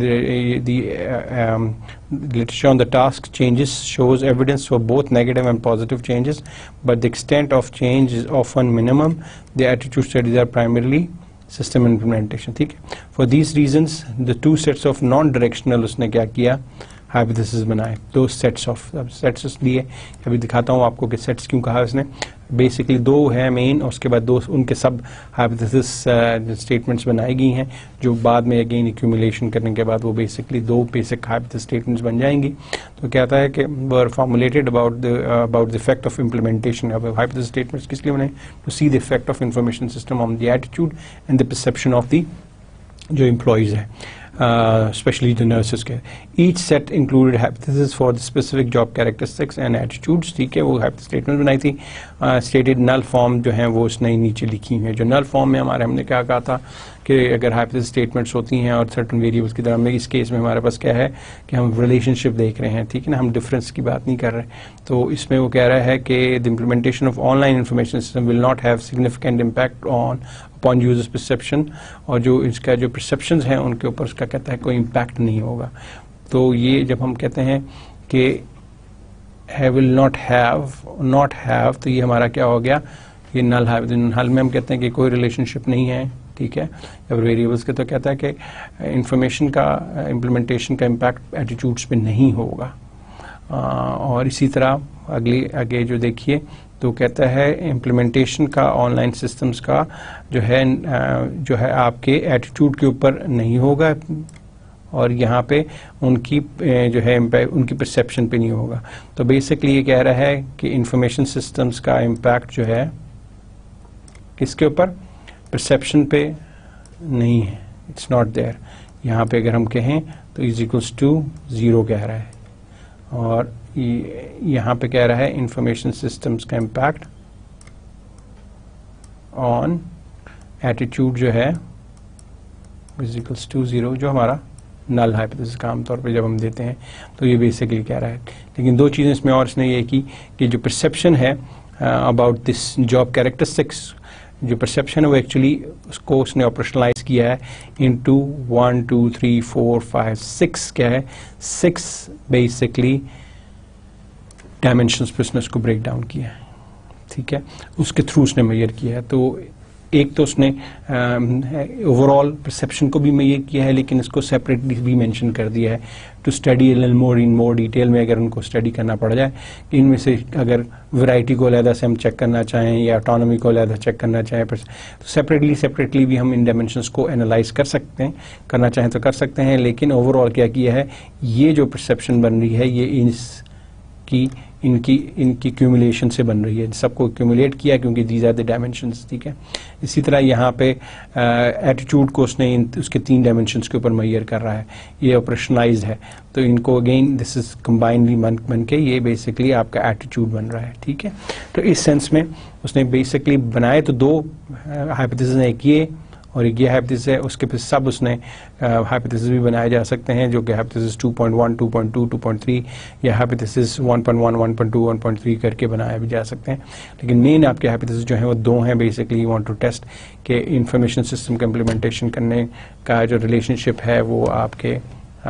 دی literature on the task changes shows evidence for both negative and positive changes, but the extent of change is often minimum. The attitude studies are primarily system implementation. ٹھیک ہے, for these reasons the two sets of non-directional اس نے کیا کیا hypotheses بنائے, دو sets of sets اس لیے ابھی دکھاتا ہوں آپ کو کہ سیٹس کیوں کہا اس نے. بیسکلی دو ہے مین اور اس کے بعد دو ان کے سب ہائپوتھیسز اسٹیٹمنٹس بنائی گئی ہیں جو بعد میں اگین ایکیومولیشن کرنے کے بعد وہ بیسکلی دو بیسک ہائپوتھیسز اسٹیٹمنٹس بن جائیں گی. تو کہتا ہے کہ were formulated about about the effect of implementation of hypotheses statements کس لیے بنائے to see the effect of information system on the attitude and the perception of the جو امپلائیز ہے. اسپیشلی جو نرسز کے. Each set included hypotheses for the specific job characteristics and attitudes. ٹھیک ہے, وہ اسٹیٹمنٹ بنائی تھی. اسٹیٹڈ نل form جو ہیں وہ اس نے نیچے لکھی ہیں. جو نل فارم میں ہمارے ہم نے کیا کہا تھا کہ اگر ہائپوتھیسز اسٹیٹمنٹس ہوتی ہیں اور سرٹن ویریبلس کی طرح میں, اس کیس میں ہمارے پاس کیا ہے کہ ہم ریلیشن شپ دیکھ رہے ہیں. ٹھیک ہے نا, ہم ڈفرینس کی بات نہیں کر رہے. تو اس میں وہ کہہ رہا ہے کہ the implementation of online information system will not have significant impact on upon users perception, اور جو اس کا جو perceptions ہیں ان کے اوپر اس کا کہتا ہے کوئی امپیکٹ نہیں ہوگا. تو یہ جب ہم کہتے ہیں کہ will not have not have تو یہ ہمارا کیا ہو گیا, یہ نل ہے. نل میں ہم کہتے ہیں کہ کوئی ریلیشن شپ نہیں ہے. ٹھیک ہے, اور ویریبلس کے تو کہتا ہے کہ انفارمیشن کا امپلیمنٹیشن کا امپیکٹ ایٹیٹیوڈس پہ نہیں ہوگا. اور اسی طرح اگلی آگے جو دیکھیے تو کہتا ہے امپلیمنٹیشن کا آن لائن سسٹمز کا جو ہے جو ہے آپ کے ایٹیٹیوڈ کے اوپر نہیں ہوگا, اور یہاں پہ ان کی جو ہے ان کی پرسیپشن پہ نہیں ہوگا. تو بیسکلی یہ کہہ رہا ہے کہ انفارمیشن سسٹمز کا امپیکٹ جو ہے کس کے اوپر, پرسیپشن پہ نہیں ہے. It's not there. یہاں پہ اگر ہم کہیں تو از اکولس ٹو زیرو کہہ رہا ہے, اور یہاں پہ کہہ رہا ہے انفارمیشن سسٹمز کا امپیکٹ آن ایٹیٹیوڈ جو ہے از اکولس ٹو زیرو, جو ہمارا نل ہائپوتھیسس کا عام طور پہ جب ہم دیتے ہیں تو یہ بیسکلی کہہ رہا ہے. لیکن دو چیزیں اس میں اور اس نے یہ کی کہ جو پرسیپشن ہے اباؤٹ دس جاب کیریکٹرسٹکس, جو پرسیپشن ہے وہ ایکچولی اس کو اس نے آپریشنلائز کیا ہے into one two three four five six. کیا ہے, سکس بیسکلی ڈائمینشنس پہ اس نے اس کو بریک ڈاؤن کیا ہے. ٹھیک ہے, اس کے تھرو اس نے میئر کیا ہے. تو ایک تو اس نے اوور آل پرسیپشن کو بھی میئر کیا ہے, لیکن اس کو سیپریٹلی بھی مینشن کر دیا ہے to study more in more detail میں, اگر ان کو اسٹڈی کرنا پڑ جائے کہ ان میں سے اگر ورائٹی کو علیحدہ سے ہم چیک کرنا چاہیں یا اٹانومی کو علیحدہ چیک کرنا چاہیں تو سیپریٹلی سیپریٹلی بھی ہم ان ڈائمینشنس کو انالائز کر سکتے ہیں, کرنا چاہیں تو کر سکتے ہیں. لیکن اوور آل کیا کیا ہے, یہ جو پرسیپشن بن رہی ہے یہ اس کی ان کی ان کی کیومولیشن سے بن رہی ہے, سب کو کیومولیٹ کیا کیونکہ دیز آر دی ڈائمینشنس. ٹھیک ہے, اسی طرح یہاں پہ ایٹیٹیوڈ کو اس نے اس کے تین ڈائمینشنس کے اوپر میئر کر رہا ہے, یہ آپریشنلائزڈ ہے. تو ان کو اگین دس از کمبائنڈلی بن کے یہ بیسکلی آپ کا ایٹیٹیوڈ بن رہا ہے. ٹھیک ہے, تو اس سینس میں اس نے بیسکلی بنائے تو دو ہائپوتھیسز ہیں, ایک یہ اور ایک یہ ہائپوتھیسس ہے. اس کے پھر سب اس نے ہائپوتھیسس بھی بنائے جا سکتے ہیں, جو کہ hypothesis two point one, two point two, two point three یا hypothesis one point one, one point two, one point three کر کے بنائے بھی جا سکتے ہیں. لیکن مین آپ کے ہائپوتھیسس جو ہیں وہ دو ہیں. Basically you want to test کہ انفارمیشن سسٹم کا امپلیمنٹیشن کرنے کا جو ریلیشن شپ ہے وہ آپ کے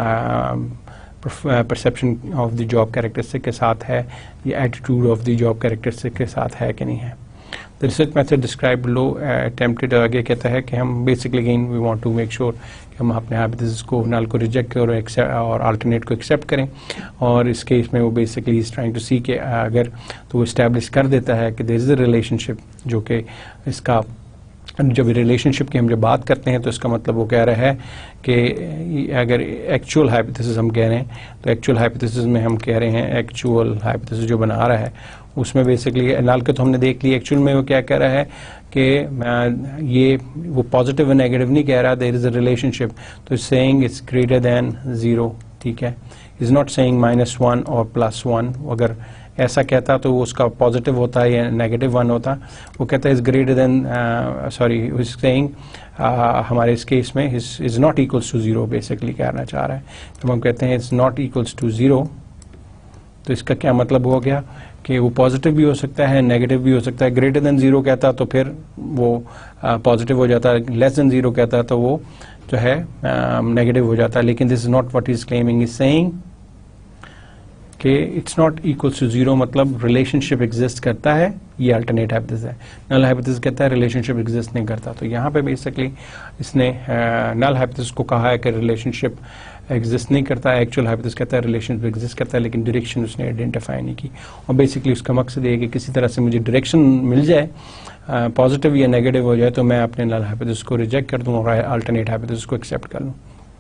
perception of the job characteristic کے ساتھ ہے یا attitude of the job characteristic کے ساتھ ہے کہ نہیں ہے. The research method described below uh, attempted آگے کہتا ہے کہ ہم basically again we want to make sure کہ ہم اپنے hypothesis کو نل کو ریجیکٹ کریں اور alternate کو ایکسیپٹ کریں. اور اس کیس میں وہ basically is trying to see کہ اگر تو وہ اسٹیبلش کر دیتا ہے کہ there is a relationship, جو کہ اس کا جب ریلیشن شپ کی ہم جب بات کرتے ہیں تو اس کا مطلب وہ کہہ رہا ہے کہ اگر ایکچوئل ہائپوتھیسس ہم کہہ رہے ہیں تو ایکچوئل ہائپوتھیسس میں ہم کہہ رہے ہیں ایکچوئل ہائپوتھیسس جو بنا رہا ہے اس میں بیسکلی نل کے تو ہم نے دیکھ لی. ایکچوئل میں وہ کیا کہہ رہا ہے کہ یہ وہ پازیٹیو و نیگیٹو نہیں کہہ رہا, دیر از اے ریلیشن شپ. تو seeing it's greater than zero. ٹھیک ہے, is not seeing minus one اور پلس ون. اگر ایسا کہتا تو وہ اس کا پازیٹیو ہوتا ہے یا نیگیٹو ون ہوتا. وہ کہتا ہے is greater than sorry is seeing ہمارے اس کیس میں is not equals to zero basically کہنا چاہ رہا ہے. جب ہم کہتے ہیں is not equals to zero تو اس کا کیا مطلب ہو گیا کہ وہ پازیٹیو بھی ہو سکتا ہے, نیگیٹو بھی ہو سکتا ہے. گریٹر دین زیرو کہتا تو پھر وہ پازیٹیو ہو جاتا, لیس دین زیرو کہتا تو وہ جو ہے نیگیٹو ہو جاتا. لیکن this is not what is claiming, is seeing کہ it's not equals to zero مطلب ریلیشن شپ ایگزسٹ کرتا ہے, یہ الٹرنیٹ ہائپوتھیسس ہے. نل ہائپوتھیسس کہتا ہے ریلیشن شپ ایگزسٹ نہیں کرتا. تو یہاں پہ بیسکلی اس نے نل ہائپوتھیسس کو کہا ہے کہ ریلیشن شپ ایگزسٹ نہیں کرتا ہے, ایکچوئل ہائپوتھیسس کہتا ہے ریلیشن شپ ایگزسٹ کرتا ہے, لیکن ڈائریکشن اس نے آئیڈینٹیفائی نہیں کی. اور بیسکلی اس کا مقصد یہ ہے کہ کسی طرح سے مجھے ڈائریکشن مل جائے, پازیٹیو یا نیگیٹو ہو جائے تو میں اپنے نل ہائپوتھیسس کو ریجیکٹ کر دوں اور الٹرنیٹ ہائپوتھیسس کو ایکسیپٹ کر لوں.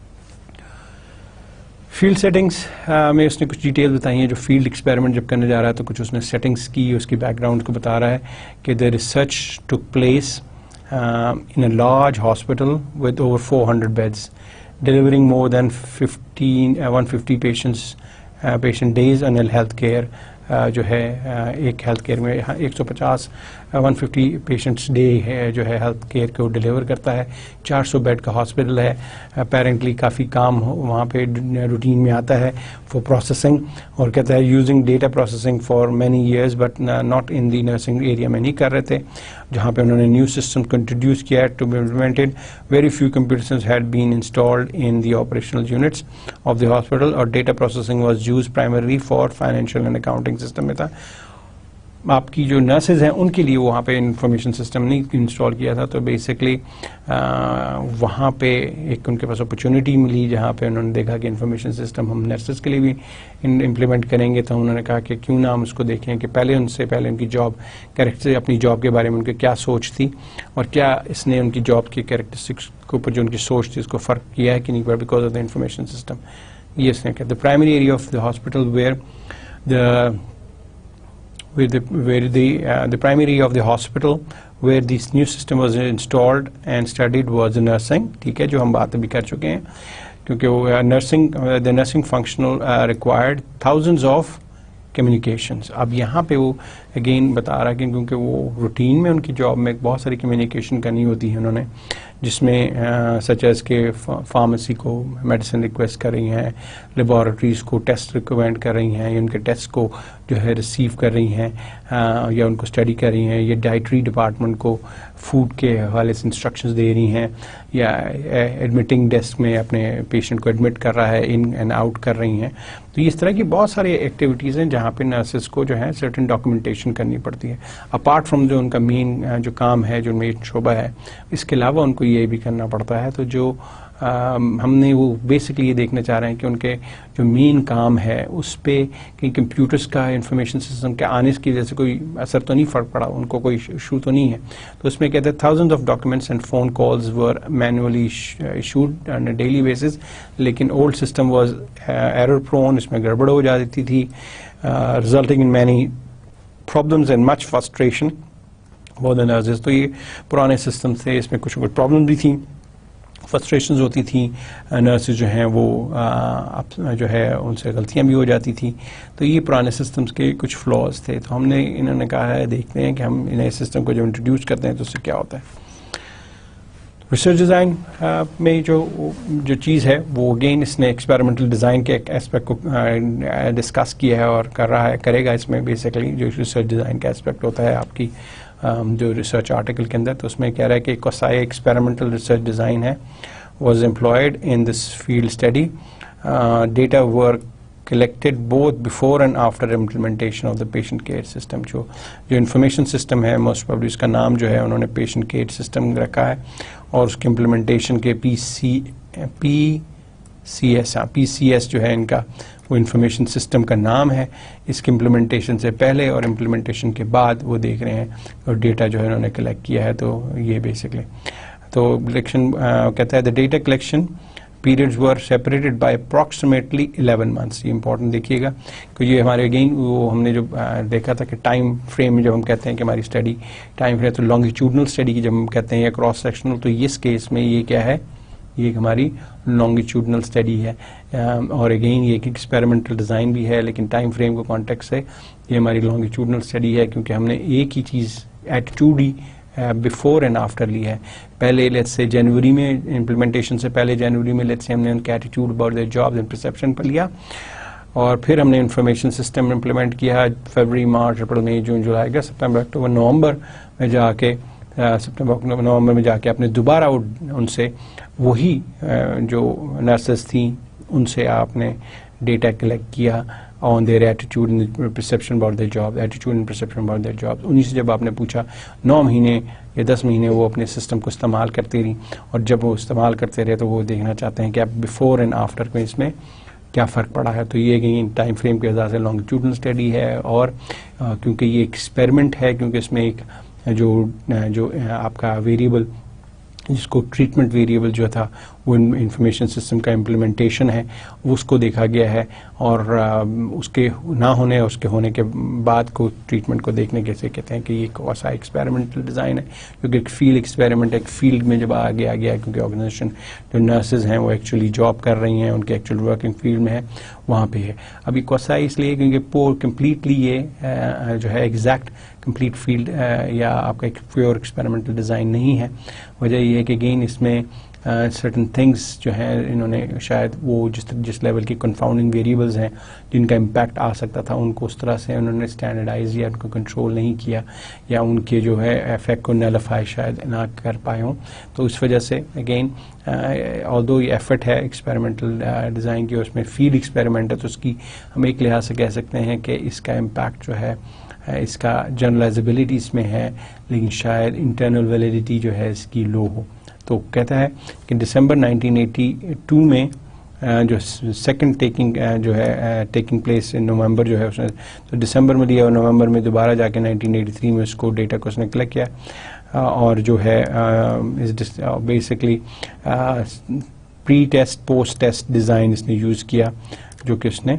فیلڈ سیٹنگس میں اس نے کچھ ڈیٹیل بتائی ہیں. جو فیلڈ ایکسپیریمنٹ جب کرنے جا رہا ہے تو کچھ اس نے سیٹنگس کی, اس کی بیک گراؤنڈ کو بتا رہا ہے کہ the research took place uh, in a large hospital with over four hundred beds. delivering more than fifteen, uh, one hundred fifty patients, uh, patient days on health care. Uh, جو ہے ایک health care میں ایک سو پچاس one fifty patients day ہے جو ہے health care کو ڈلیور کرتا ہے. چار سو بیڈ کا ہاسپٹل ہے. اپیرنٹلی کافی کام وہاں پہ روٹین میں آتا ہے فار پروسیسنگ, اور کہتا ہے using data processing for many years but not in the nursing area میں نہیں کر رہے تھے, جہاں پہ انہوں نے نیو سسٹم کو انٹروڈیوس کیا ہے to be implemented. Very few computers had been installed in the operational units of the hospital, اور data processing was use primarily for financial and accounting system میں تھا. آپ کی جو نرسز ہیں ان کے لیے وہاں پہ انفارمیشن سسٹم نہیں انسٹال کیا تھا, تو بیسکلی وہاں پہ ایک ان کے پاس اپرچونٹی ملی جہاں پہ انہوں نے دیکھا کہ انفارمیشن سسٹم ہم نرسز کے لیے بھی امپلیمنٹ کریں گے. تو انہوں نے کہا کہ کیوں نہ ہم اس کو دیکھیں کہ پہلے ان سے پہلے ان کی جاب کریکٹر اپنی جاب کے بارے میں ان کی کیا سوچ تھی, اور کیا اس نے ان کی جاب کی کریکٹرسٹکس کے اوپر جو ان کی سوچ تھی اس کو فرق کیا ہے کہ نہیں, because of the information system. یہ اس نے کہا the primary area of the hospital where the where the where the uh, the primary of the hospital where this new system was installed and studied was nursing. ٹھیک ہے, جو ہم بات ابھی کر چکے ہیں, کیونکہ وہ nursing the nursing functional uh, required thousands of communications. اب یہاں پہ وہ اگین بتا رہا ہے کہ کیونکہ وہ روٹین میں ان کی جاب میں بہت ساری کمیونیکیشن کرنی ہوتی ہے انہوں نے, جس میں سچ ایز کہ فارمیسی کو میڈیسن ریکویسٹ کر رہی ہیں, لیبارٹریز کو ٹیسٹ ریکمینڈ کر رہی ہیں, یا ان کے ٹیسٹ کو جو ہے ریسیو کر رہی ہیں, یا ان کو اسٹڈی کر رہی ہیں, یا ڈائٹری ڈپارٹمنٹ کو فوڈ کے حوالے سے انسٹرکشنز دے رہی ہیں, یا ایڈمٹنگ ڈیسک میں اپنے پیشنٹ کو ایڈمٹ کر رہا ہے, ان اینڈ آؤٹ کر رہی ہیں. تو اس طرح کی بہت ساری ایکٹیویٹیز ہیں جہاں پہ نرسز کو جو ہے سرٹن ڈاکومنٹیشن کرنی پڑتی ہے, اپارٹ فرام جو ان کا مین جو کام ہے, جو مین شعبہ ہے, اس کے علاوہ ان کو یہ بھی کرنا پڑتا ہے. تو جو ہم نے وہ بیسکلی یہ دیکھنا چاہ رہے ہیں کہ ان کے جو مین کام ہے اس پہ کہ کمپیوٹرز کا انفارمیشن سسٹم کے آنے کی وجہ سے کوئی اثر تو نہیں فرق پڑا, ان کو کوئی ایشو تو نہیں ہے. تو اس میں کہتے ہیں thousand of documents and phone calls were manually issued on a daily basis, لیکن old system was error prone, اس میں گڑبڑ ہو جاتی تھی, resulting in many problems and much frustration for the nurses. تو یہ پرانے سسٹم سے اس میں کچھ کچھ پرابلم بھی تھیں, فرسٹریشنز ہوتی تھیں, نرسز جو ہیں وہ جو ہے ان سے غلطیاں بھی ہو جاتی تھیں. تو یہ پرانے سسٹمز کے کچھ فلاز تھے. تو ہم نے انہوں نے کہا ہے دیکھتے ہیں کہ ہم نئے سسٹم کو جب انٹروڈیوس کرتے ہیں تو اس سے کیا ہوتا ہے. ریسرچ ڈیزائن میں جو جو چیز ہے وہ اگین اس نے ایکسپیریمنٹل ڈیزائن کے ایک اسپیکٹ کو ڈسکس کیا ہے اور کر رہا ہے کرے گا. اس میں بیسکلی جو ریسرچ ڈیزائن کا اسپیکٹ ہوتا ہے آپ کی جو ریسرچ آرٹیکل کے اندر, تو اس میں کہہ رہا ہے کہ کوسائی ایکسپیریمنٹل ریسرچ ڈیزائن ہے was employed in this field study. Data work collected both before and after implementation of the patient care system. جو جو انفارمیشن سسٹم ہے موسٹ پرابلی اس کا نام جو ہے انہوں نے پیشنٹ کیئر سسٹم رکھا ہے, اور اس کے امپلیمنٹیشن کے پی سی پی سی ایس ہاں پی سی ایس جو ہے ان کا وہ انفارمیشن سسٹم کا نام ہے. اس کے امپلیمنٹیشن سے پہلے اور امپلیمنٹیشن کے بعد وہ دیکھ رہے ہیں, اور ڈیٹا جو ہے انہوں نے کلیکٹ کیا ہے. تو یہ بیسکلی تو کلیکشن کہتا ہے the data collection periods were separated by approximately eleven months. یہ امپورٹنٹ دیکھیے گا کہ یہ ہمارے اگین وہ ہم نے جو دیکھا تھا کہ ٹائم فریم میں جب ہم کہتے ہیں کہ ہماری اسٹڈی ٹائم فریم, تو لانگیٹیوڈنل اسٹڈی کی جب ہم کہتے ہیں یا کراس سیکشنل, تو اس کیس میں یہ کیا ہے, یہ ہماری لانگیٹیوڈنل اسٹڈی ہے. اور اگین یہ ایک ایکسپیریمنٹل ڈیزائن بھی ہے, لیکن ٹائم فریم کو کانٹیکس سے یہ ہماری لانگیٹیوڈنل اسٹڈی ہے, کیونکہ ہم نے ایک ہی چیز ایٹیٹیوڈ ہی بفور اینڈ آفٹر لی ہے. پہلے لیٹس سے جنوری میں امپلیمنٹیشن سے پہلے جنوری میں لیٹس سے ہم نے ان کے attitude about their jobs and perception پر لیا, اور پھر ہم نے انفارمیشن سسٹم امپلیمنٹ کیا February, March, April, May, June, July, August, September, October, November میں جا کے سپتمبر نومبر میں جا کے اپنے دوبارہ ان سے وہی جو نرسز تھیں ان سے آپ نے ڈیٹا کلیکٹ کیا on their attitude and perception about their job, attitude and perception about their jobs. انہیں سے جب آپ نے پوچھا نو مہینے یا دس مہینے وہ اپنے سسٹم کو استعمال کرتے رہی, اور جب وہ استعمال کرتے رہے تو وہ دیکھنا چاہتے ہیں کہ اب بیفور اینڈ آفٹر میں اس میں کیا فرق پڑا ہے. تو یہ کہ ٹائم فریم کے حساب سے لانگیٹیوڈنل اسٹڈی ہے, اور کیونکہ یہ ایکسپیریمنٹ ہے, کیونکہ اس میں ایک جو جو آپ کا ویریبل جس کو ٹریٹمنٹ ویریبل جو تھا وہ انفارمیشن سسٹم کا امپلیمنٹیشن ہے اس کو دیکھا گیا ہے، اور اس کے نہ ہونے اس کے ہونے کے بعد کو ٹریٹمنٹ کو دیکھنے کیسے کہتے ہیں کہ یہ کوسا ایکسپیریمنٹل ڈیزائن ہے، کیونکہ ایک فیلڈ ایکسپیریمنٹ ایک فیلڈ میں جب آگے آ گیا ہے، کیونکہ آرگنائزیشن جو نرسز ہیں وہ ایکچولی جاب کر رہی ہیں، ان کے ایکچوئل ورکنگ فیلڈ میں ہے، وہاں پہ ہے. ابھی کوسا اس لیے کیونکہ پور کمپلیٹلی یہ جو ہے ایگزیکٹ کمپلیٹ فیلڈ یا آپ کا ایک پیور ایکسپیریمنٹل ڈیزائن نہیں ہے. وجہ یہ ہے کہ اگین اس میں سرٹن تھنگس جو ہیں انہوں نے شاید وہ جس جس لیول کی کنفاؤنڈنگ ویریبلز ہیں جن کا امپیکٹ آ سکتا تھا ان کو اس طرح سے انہوں نے اسٹینڈرڈائز یا ان کو کنٹرول نہیں کیا، یا ان کے جو ہے افیکٹ کو نیلیفائی شاید نہ کر پائے ہوں. تو اس وجہ سے اگین آلدو یہ ایفرٹ ہے ایکسپیریمنٹل ڈیزائن کی، اس میں فیلڈ ایکسپیریمنٹ ہے، تو اس کی ہم ایک لحاظ سے کہہ سکتے ہیں کہ اس کا امپیکٹ جو ہے اس کا جنرلائزبلٹی اس میں ہے، لیکن شاید انٹرنل ویلیڈیٹی جو ہے اس کی لو ہو. تو کہتا ہے کہ دسمبر نائنٹین ایٹی ٹو میں جو سیکنڈ ٹیکنگ جو ہے ٹیکنگ پلیس ان نومبر جو ہے اس نے تو دسمبر میں لیا، اور نومبر میں دوبارہ جا کے نائنٹین ایٹی تھری میں اس کو ڈیٹا کو اس نے کلیکٹ کیا، اور جو ہے basically pre test post test design اس نے یوز کیا، جو کہ اس نے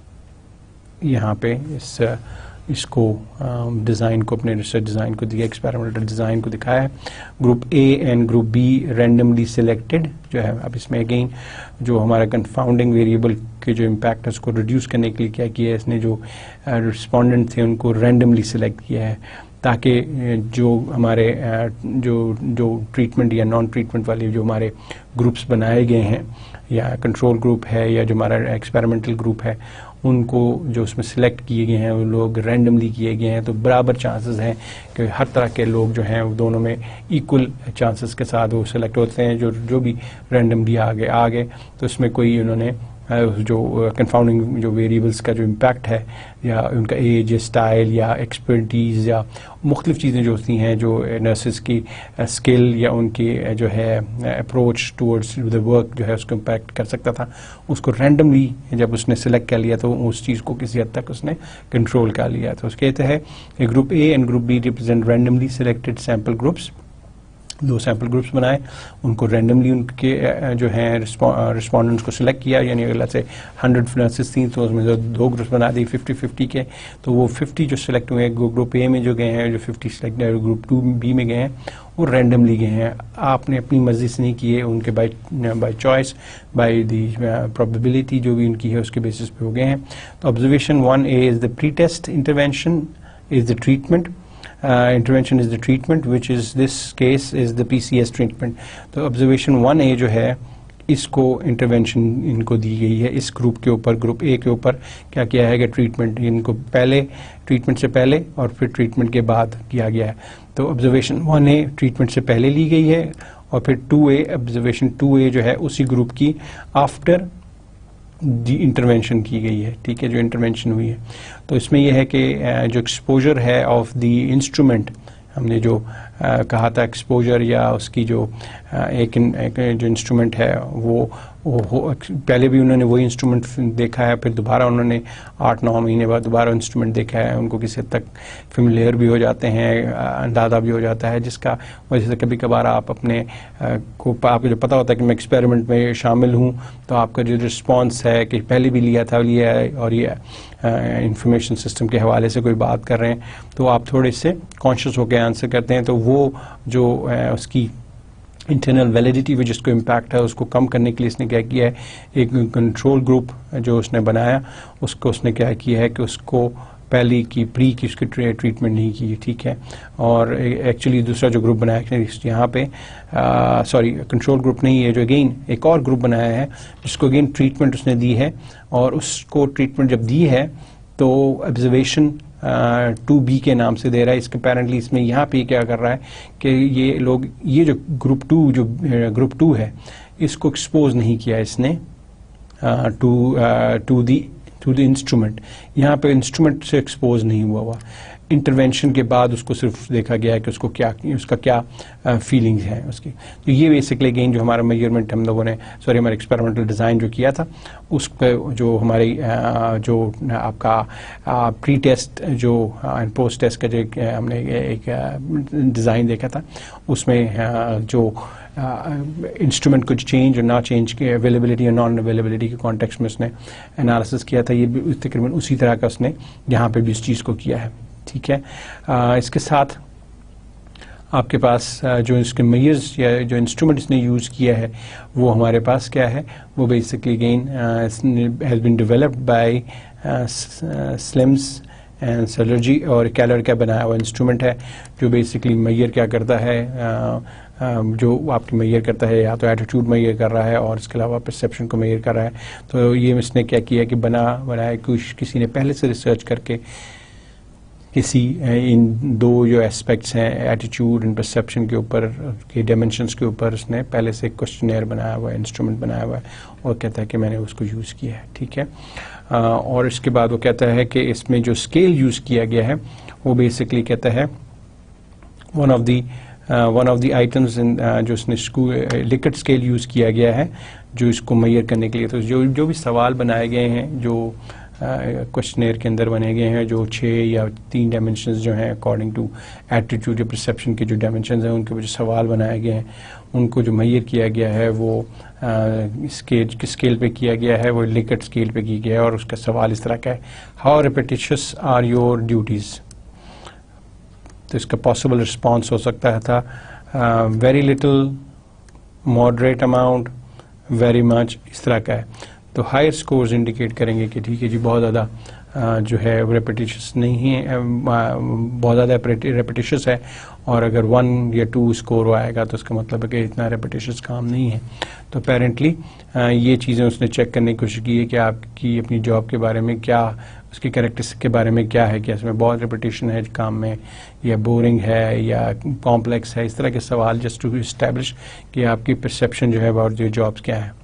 یہاں پہ اس اس کو ڈیزائن کو اپنے ریسرچ ڈیزائن کو دیا، ایکسپیریمنٹل ڈیزائن کو دکھایا ہے. Group A and group B randomly selected جو ہے. اب اس میں اگین جو ہمارا کنفاؤنڈنگ ویریبل کے جو امپیکٹ ہے اس کو ریڈیوس کرنے کے لیے کیا کیا ہے اس نے، جو رسپونڈنٹ تھے ان کو رینڈملی سلیکٹ کیا ہے، تاکہ جو ہمارے جو جو ٹریٹمنٹ یا نان ٹریٹمنٹ والے جو ہمارے گروپس بنائے گئے ہیں، یا کنٹرول گروپ ہے یا جو ہمارا ایکسپیریمنٹل گروپ ہے، ان کو جو اس میں سلیکٹ کیے گئے ہیں وہ لوگ رینڈملی کیے گئے ہیں، تو برابر چانسز ہیں کہ ہر طرح کے لوگ جو ہیں وہ دونوں میں ایکول چانسز کے ساتھ وہ سلیکٹ ہوتے ہیں. جو جو بھی رینڈملی آگے آگے تو اس میں کوئی انہوں نے جو کنفاؤنڈنگ جو ویریبلس کا جو امپیکٹ ہے، یا ان کا ایج، اسٹائل یا ایکسپرٹیز یا مختلف چیزیں جو ہوتی ہیں جو نرسز کی اسکل یا ان کی جو ہے اپروچ ٹورڈز دا ورک جو ہے اس کو امپیکٹ کر سکتا تھا، اس کو رینڈملی جب اس نے سلیکٹ کر لیا تو اس چیز کو کسی حد تک اس نے کنٹرول کر لیا. تو اس کہتے ہیں group A and group B represent randomly selected sample groups. دو سیمپل گروپس بنائے، ان کو رینڈملی ان کے جو ہیں رسپونڈنٹس کو سلیکٹ کیا، یعنی اگر سے ہنڈریڈ نرسز تھیں تو اس میں دو گروپس بنا دی ففٹی ففٹی کے، تو وہ ففٹی جو سلیکٹ ہوئے گروپ اے میں جو گئے ہیں، جو fifty select group two B میں گئے ہیں وہ رینڈملی گئے ہیں. آپ نے اپنی مرضی سے نہیں کیے، ان کے by by choice by the probability جو بھی ان کی ہے اس کے بیسس پہ ہو گئے ہیں. تو observation one A is the pre test intervention is the treatment. Uh, intervention is the treatment, which is this case is the P C S treatment. تو observation one A جو ہے اس کو انٹروینشن ان کو دی گئی ہے اس group کے اوپر، گروپ اے کے اوپر کیا کیا ہے کہ ٹریٹمنٹ ان کو پہلے ٹریٹمنٹ سے پہلے اور پھر ٹریٹمنٹ کے بعد کیا گیا ہے. تو آبزرویشن ون اے ٹریٹمنٹ سے پہلے لی گئی ہے، اور پھر two A observation two A جو ہے اسی گروپ کی آفٹر دی انٹرونشن کی گئی ہے. ٹھیک ہے، جو انٹرونشن ہوئی ہے. تو اس میں یہ ہے کہ جو ایکسپوجر ہے آف دی انسٹرومنٹ، ہم نے جو کہا تھا ایکسپوجر یا اس کی جو ایک جو انسٹرومنٹ ہے وہ پہلے بھی انہوں نے وہی انسٹرومنٹ دیکھا ہے، پھر دوبارہ انہوں نے آٹھ نو مہینے بعد دوبارہ انسٹرومنٹ دیکھا ہے، ان کو کسی حد تک فیملیئر بھی ہو جاتے ہیں، اندازہ بھی ہو جاتا ہے، جس کا وجہ سے کبھی کبھار آپ اپنے کو آپ کو جو پتہ ہوتا ہے کہ میں ایکسپیریمنٹ میں شامل ہوں، تو آپ کا جو رسپانس ہے کہ پہلے بھی لیا تھا لیا ہے اور یہ انفارمیشن سسٹم کے حوالے سے کوئی بات کر رہے ہیں تو آپ تھوڑے سے کانشیس ہو کے آنسر کرتے ہیں. تو وہ جو اس کی انٹرنل ویلیڈیٹی وہ جس کو امپیکٹ ہے اس کو کم کرنے کے لیے اس نے کیا کیا ہے، ایک کنٹرول گروپ جو اس نے بنایا اس کو اس نے کیا کیا ہے کہ اس کو پہلی کی پری کی اس کی ٹریٹمنٹ نہیں کی. ٹھیک ہے، اور ایکچولی دوسرا جو گروپ بنایا یہاں پہ سوری کنٹرول گروپ نہیں ہے، جو اگین ایک اور گروپ بنایا ہے جس کو اگین ٹریٹمنٹ اس نے دی ہے، اور اس کو ٹریٹمنٹ جب دی ہے تو آبزرویشن ٹو بی کے نام سے دے رہا ہے. اس اپیرنٹلی اس میں یہاں پہ کیا کر رہا ہے کہ یہ لوگ یہ جو گروپ ٹو جو گروپ ٹو ہے اس کو ایکسپوز نہیں کیا اس نے to to the to the instrument. یہاں پہ انسٹرومنٹ سے ایکسپوز نہیں ہوا ہوا انٹرونشن کے بعد اس کو صرف دیکھا گیا ہے کہ اس کو کیا اس کا کیا فیلنگز ہیں اس کی. تو یہ بیسکلی اگین جو ہمارا میجرمنٹ ہم لوگوں نے سوری ہمارا ایکسپیریمنٹل ڈیزائن جو کیا تھا اس پہ جو ہماری جو آپ کا پری ٹیسٹ جو پوسٹ ٹیسٹ کا جو ہم نے ایک ڈیزائن دیکھا تھا اس میں جو انسٹرومنٹ کچھ چینج اور نہ چینج کی اویلیبلٹی اور نان اویلیبلٹی کے کانٹیکسٹ میں اس نے انالیسس کیا تھا. یہ بھی تقریباً اسی طرح کا اس نے یہاں پہ بھی اس چیز کو کیا ہے. ٹھیک ہے, اس کے ساتھ آپ کے پاس جو اس کے میئرز یا جو انسٹرومنٹ اس نے یوز کیا ہے وہ ہمارے پاس کیا ہے, وہ basically again has been developed by Sims and Szilagyi, اور کیلر کا بنایا ہوا انسٹرومنٹ ہے جو بیسکلی میئر کیا کرتا ہے, جو آپ کی میئر کرتا ہے یا تو ایٹیٹیوڈ میئر کر رہا ہے اور اس کے علاوہ پرسیپشن کو میئر کر رہا ہے. تو یہ اس نے کیا کیا کہ بنا بنایا کچھ کسی نے پہلے سے ریسرچ کر کے کسی ان دو جو اسپیکٹس ہیں ایٹیٹیوڈ اینڈ پرسیپشن کے اوپر کے ڈائمینشنس کے اوپر اس نے پہلے سے ایک کوشچنیئر بنایا ہوا ہے, انسٹرومنٹ بنایا ہوا ہے اور کہتا ہے کہ میں نے اس کو یوز کیا ہے. ٹھیک ہے, اور اس کے بعد وہ کہتا ہے کہ اس میں جو اسکیل یوز کیا گیا ہے وہ بیسکلی کہتا ہے one of the one of the items جو اس نے لکٹ اسکیل یوز کیا گیا ہے جو اس کو میئر کرنے کے لیے. تو جو جو بھی سوال بنائے گئے ہیں جو کوشچنیئر کے اندر بنے گئے ہیں جو چھ یا تین ڈائمینشنز جو ہیں اکارڈنگ ٹو ایٹیٹیوڈ یا پرسیپشن کے جو ڈائمینشنز ہیں ان کے جو سوال بنائے گئے ہیں ان کو جو میئر کیا گیا ہے وہ اسکیل کس اسکیل پہ کیا گیا ہے, وہ لکٹ اسکیل پہ کیا گیا ہے. اور اس کا سوال اس طرح کا ہے, how repetitious are your duties. تو اس کا پاسبل رسپانس ہو سکتا تھا very little, moderate amount, very much, اس طرح کا ہے. تو ہائر سکورز انڈیکیٹ کریں گے کہ ٹھیک ہے جی بہت زیادہ جو ہے ریپیٹیشس نہیں ہے, بہت زیادہ ریپیٹیشس ہے, اور اگر ون یا ٹو اسکور آئے گا تو اس کا مطلب ہے کہ اتنا ریپیٹیشس کام نہیں ہے. تو اپیرنٹلی یہ چیزیں اس نے چیک کرنے کی کوشش کی ہے کہ آپ کی اپنی جاب کے بارے میں کیا, اس کی کریکٹرسٹک کے بارے میں کیا ہے, کہ اس میں بہت ریپیٹیشن ہے کام میں یا بورنگ ہے یا کمپلیکس ہے, اس طرح کے سوال جسٹ ٹو اسٹیبلش کہ آپ کی پرسیپشن جو ہے اباؤٹ جو جابس کیا ہے.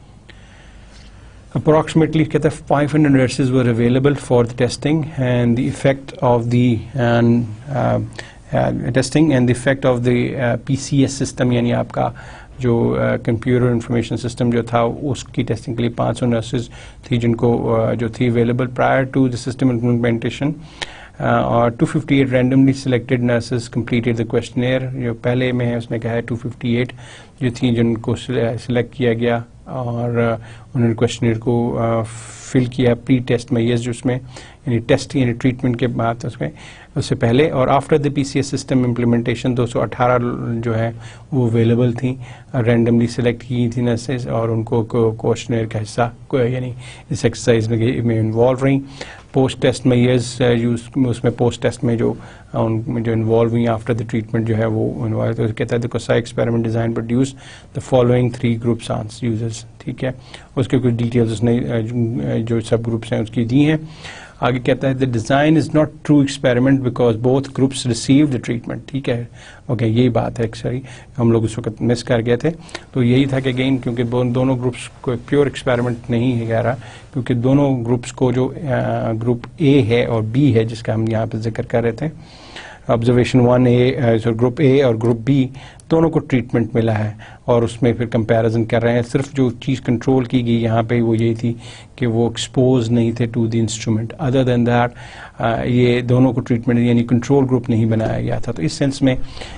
Approximately کہتا ہے five hundred nurses were available for the testing and the effect of the and, uh, uh, testing and the effect of the uh, P C S system, یعنی آپ کا جو کمپیوٹر انفارمیشن سسٹم جو تھا اس کی testing کے لیے پانچ سو نرسز تھی جن کو uh, جو تھی available prior to the system implementation. اور two fifty eight randomly selected nurses completed the questionnaire. جو پہلے میں ہے اس نے کہا ہے ٹو ففٹی ایٹ جو تھیں جن کو سلیکٹ کیا گیا اور انہوں نے کوشچنیئر کو فل کیا پری ٹیسٹ میئرز جو اس میں یعنی ٹیسٹ یعنی ٹریٹمنٹ کے بعد اس میں اس سے پہلے. اور after the P C S system implementation دو سو اٹھارہ جو ہے وہ اویلیبل تھیں, رینڈملی سلیکٹ کی تھیں نرسز اور ان کو کوشچنیئر کا حصہ یعنی اس ایکسرسائز میں انوالو رہیں. پوسٹ ٹیسٹ میئرز یوز اس میں پوسٹ ٹیسٹ میں جو ان میں جو انوالو ہوئی آفٹر دا ٹریٹمنٹ جو ہے وہ انوالو تو کہتا ہے the quasi experiment design produce the following three groups once users. ٹھیک ہے, اس کے کچھ ڈیٹیلز اس نے جو سب گروپس ہیں اس کی دی ہیں. آگے کہتا ہے the design is not true experiment because both groups receive the treatment. ٹھیک ہے, اوکے یہی بات ہے ایکچولی ہم لوگ اس وقت مس کر گئے تھے. تو یہی تھا کہ اگین کیونکہ دونوں گروپس کو پیور ایکسپیریمنٹ نہیں ہے کہہ رہا, کیونکہ دونوں گروپس کو جو گروپ اے ہے اور بی ہے جس کا ہم یہاں پہ ذکر کر رہے تھے, observation one A group A اور گروپ بی دونوں کو ٹریٹمنٹ ملا ہے اور اس میں پھر کمپیریزن کر رہے ہیں. صرف جو چیز کنٹرول کی گئی یہاں پہ وہ یہی تھی کہ وہ ایکسپوز نہیں تھے to the instrument. Other than that یہ دونوں کو ٹریٹمنٹ یعنی کنٹرول گروپ نہیں بنایا گیا تھا. تو اس سینس میں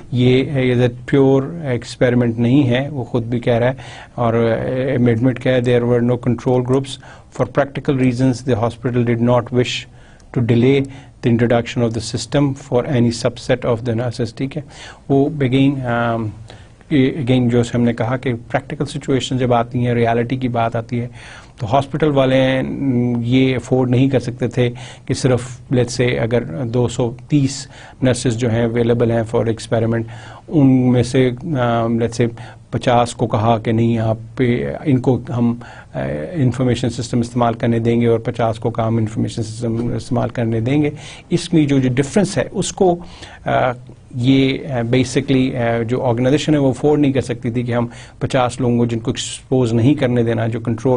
یہ پیور ایکسپیریمنٹ نہیں ہے, وہ خود بھی کہہ رہا ہے اور ایڈمٹ کہہ there were no control groups for practical reasons the hospital did not wish to delay the introduction of the system for any subset of the nurses. ٹھیک ہے, وہ اگین اگین جو ہم نے کہا کہ پریکٹیکل سچویشن جب آتی ہیں ریالٹی کی بات آتی ہے تو ہاسپٹل والے یہ افورڈ نہیں کر سکتے تھے کہ صرف لیٹ سے اگر دو سو تیس نرسز جو ہیں اویلیبل ہیں فار ایکسپیریمنٹ ان میں سے لیٹ سے پچاس کو کہا کہ نہیں آپ پہ ان کو ہم انفارمیشن سسٹم استعمال کرنے دیں گے اور پچاس کو کہا ہم انفارمیشن سسٹم استعمال کرنے دیں گے. اس میں جو جو ڈفرینس ہے اس کو یہ بیسکلی جو آرگنائزیشن ہے وہ افورڈ نہیں کر سکتی تھی کہ ہم پچاس لوگوں کو جن کو ایکسپوز نہیں کرنے دینا جو کنٹرول گروپ ہوتے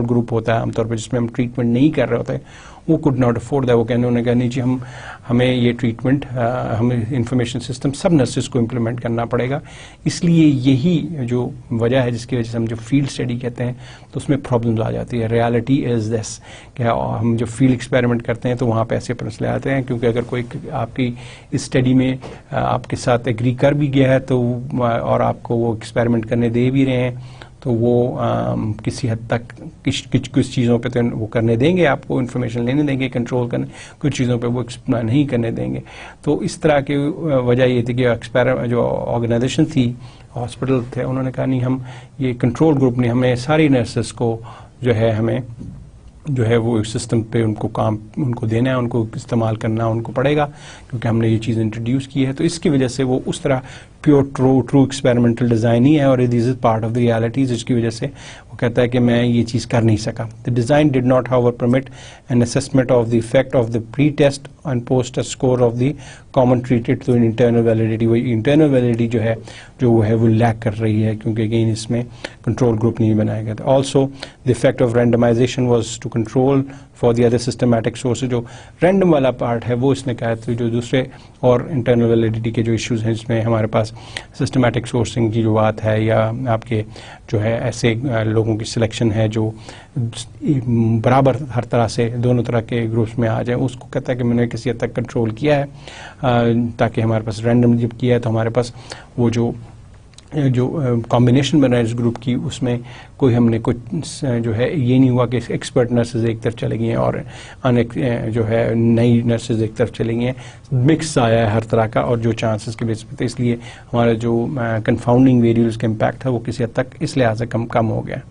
ہوتا ہے عام طور پہ جس میں ہم ٹریٹمنٹ نہیں کر رہے ہوتے, وہ could not afford that. وہ کہنے انہوں نے کہا نہیں جی ہم ہمیں یہ ٹریٹمنٹ ہمیں انفارمیشن سسٹم سب نرسز کو امپلیمنٹ کرنا پڑے گا. اس لیے یہی جو وجہ ہے جس کی وجہ سے ہم جو فیلڈ اسٹڈی کہتے ہیں تو اس میں پرابلمز آ جاتی ہے. ریالٹی از دس کہ ہم جو فیلڈ ایکسپیریمنٹ کرتے ہیں تو وہاں پہ ایسے مسئلے آتے ہیں, کیونکہ اگر کوئی آپ کی اس اسٹڈی میں آپ کے ساتھ ایگری کر بھی گیا ہے تو اور آپ کو وہ ایکسپیریمنٹ کرنے دے بھی رہے ہیں تو وہ کسی حد تک کچھ کچھ کچھ چیزوں پہ تو وہ کرنے دیں گے, آپ کو انفارمیشن لینے دیں گے, کنٹرول کرنے, کچھ چیزوں پہ وہ نہیں کرنے دیں گے. تو اس طرح کی وجہ یہ تھی کہ ایکسپیر جو آرگنائزیشن تھی, ہاسپٹل تھے, انہوں نے کہا نہیں ہم یہ کنٹرول گروپ نہیں, ہمیں ساری نرسز کو جو ہے ہمیں جو ہے وہ سسٹم پہ ان کو کام ان کو دینا ہے, ان کو استعمال کرنا ان کو پڑے گا کیونکہ ہم نے یہ چیز انٹروڈیوس کی ہے. تو اس کی وجہ سے وہ اس طرح pure true true experimental design ہی ہے اور this is part of the realities, جس کی وجہ سے وہ کہتا ہے کہ میں یہ چیز کر نہیں سکا. The design did not how permit an assessment of the effect of the pre test and post test score of the common threat to internal validity. وہی انٹرنل ویلیڈیٹی جو ہے جو وہ ہے وہ لیک کر رہی ہے کیونکہ اگین اس میں کنٹرول گروپ نہیں بنایا گیا تھا. Also the effect of randomisation was to control for the other systematic sources. جو رینڈم والا پارٹ ہے وہ اس نے کہا تھا جو دوسرے اور انٹرنل ویلیڈیٹی کے جو ایشوز ہیں جس میں ہمارے پاس سسٹمیٹک سورسنگ کی جو بات ہے یا آپ کے جو ہے ایسے لوگوں کی سلیکشن ہے جو برابر ہر طرح سے دونوں طرح کے گروپس میں آ جائیں, اس کو کہتا ہے کہ میں نے کسی حد تک کنٹرول کیا ہے تاکہ ہمارے پاس رینڈم جب کیا ہے تو ہمارے پاس وہ جو جو کمبینیشن بنا ہے اس گروپ کی اس میں کوئی ہم نے کچھ جو ہے یہ نہیں ہوا کہ ایکسپرٹ نرسز ایک طرف چلے گئی ہیں اور ان جو ہے نئی نرسز ایک طرف چلے گئی ہیں, مکس آیا ہے ہر طرح کا اور جو چانسز کے بیس پہ, اس لیے ہمارا جو کنفاؤنڈنگ ویریبلس کا امپیکٹ ہے وہ کسی حد تک اس لحاظ سے کم کم ہو گیا.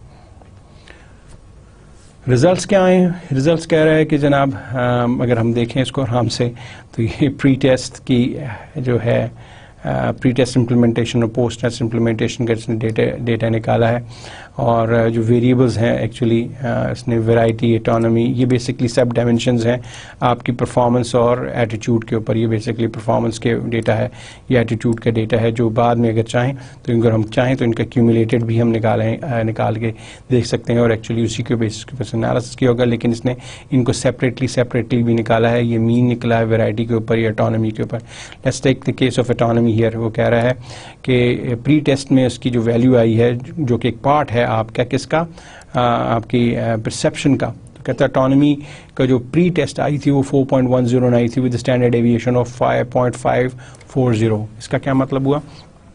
ریزلٹس کیا آئے ہیں؟ ریزلٹس کہہ رہا ہے کہ جناب اگر ہم دیکھیں اس کو آرام سے تو یہ پری ٹیسٹ کی جو ہے پری ٹیسٹ امپلیمنٹیشن اور پوسٹ ٹیسٹ امپلیمنٹیشن کا اس نے ڈیٹا ڈیٹا نکالا ہے, اور جو ویریبلز ہیں ایکچولی اس نے ویرائٹی, اٹانومی, یہ بیسکلی سب ڈائمنشنز ہیں آپ کی پرفارمنس اور ایٹیٹیوڈ کے اوپر. یہ بیسکلی پرفارمنس کے ڈیٹا ہے, یہ ایٹیٹیوڈ کا ڈیٹا ہے جو بعد میں اگر چاہیں تو اگر ہم چاہیں تو ان کا کیومولیٹڈ بھی ہم نکالیں نکال کے دیکھ سکتے ہیں اور ایکچولی اسی کے بیسس کے اوپر انالیسس کیا ہوگا, لیکن اس نے ان کو سیپریٹلی سیپریٹلی بھی نکالا ہے. یہ مین نکلا ہے ویرائٹی کے اوپر یا اٹانومی کے اوپر. Let's take the case of autonomy here. وہ کہہ رہا ہے کہ پری ٹیسٹ میں اس کی جو ویلیو آئی ہے جو کہ ایک پارٹ ہے آپ کا کس کا, آپ کی پرسیپشن کا, تو کہتا ہے اٹانومی کا جو پری ٹیسٹ آئی تھی وہ فور پوائنٹ ون زیرو آئی تھی with standard deviation of five point five four zero. اس کا کیا مطلب ہوا؟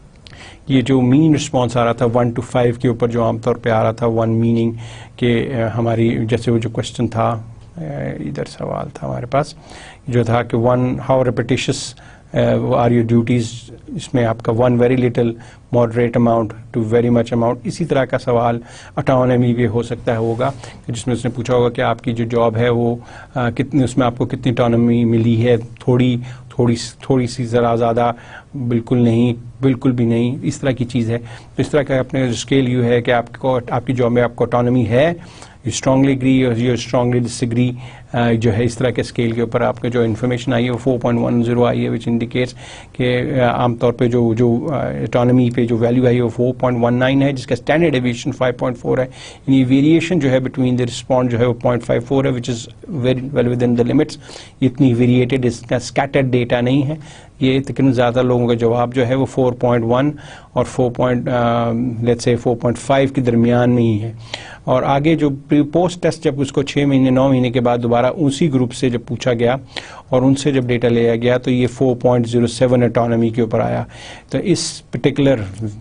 یہ جو مین رسپانس آ رہا تھا ون ٹو فائیو کے اوپر جو عام طور پہ آ رہا تھا, ون میننگ کہ ہماری جیسے وہ جو کوشچن تھا ادھر سوال تھا ہمارے پاس جو تھا کہ one how repetitious are your duties, اس میں آپ کا one very little, moderate amount to very much amount. اسی طرح کا سوال اٹانومی بھی ہو سکتا ہے ہوگا جس میں اس نے پوچھا ہوگا کہ آپ کی جو جاب ہے وہ کتنی, اس میں آپ کو کتنی اٹانومی ملی ہے, تھوڑی تھوڑی تھوڑی سی, ذرا زیادہ, بالکل نہیں, بالکل بھی نہیں, اس طرح کی چیز ہے. تو اس طرح کا اپنے اسکیل یو ہے کہ آپ کو آپ کی جاب میں آپ کو اٹانومی ہے, یو اسٹرانگلی اگری اور یو اسٹرانگلی ڈس ایگری, جو ہے اس طرح کے اسکیل کے اوپر آپ کا جو انفارمیشن آئی ہے وہ فور پوائنٹ ون زیرو آئی ہے وچ انڈیکیٹس کہ عام طور پہ جو جو اٹانومی پہ جو ویلیو آئی ہے وہ فور پوائنٹ ون نائن ہے جس کا standard deviation five point four ہے. یعنی ویریشن جو ہے بٹوین دی رسپونڈ جو ہے وہ پوائنٹ فائیو فور ہے which is very well within the دا لمٹس. اتنی ویریٹیڈ, اس کا اسکیٹرڈ ڈیٹا نہیں ہے. یہ تقریباً زیادہ لوگوں کا جواب جو ہے وہ فور پوائنٹ ون اور فور پوائنٹ لیٹس سے فور پوائنٹ فائیو کے درمیان میں ہی ہے. اور آگے جو پوسٹ ٹیسٹ جب اس کو چھ مہینے نو مہینے کے بعد دوبارہ اسی گروپ سے جب پوچھا گیا اور ان سے جب ڈیٹا لیا گیا تو یہ four point zero seven autonomy کے اوپر آیا. تو اس پرٹیکولر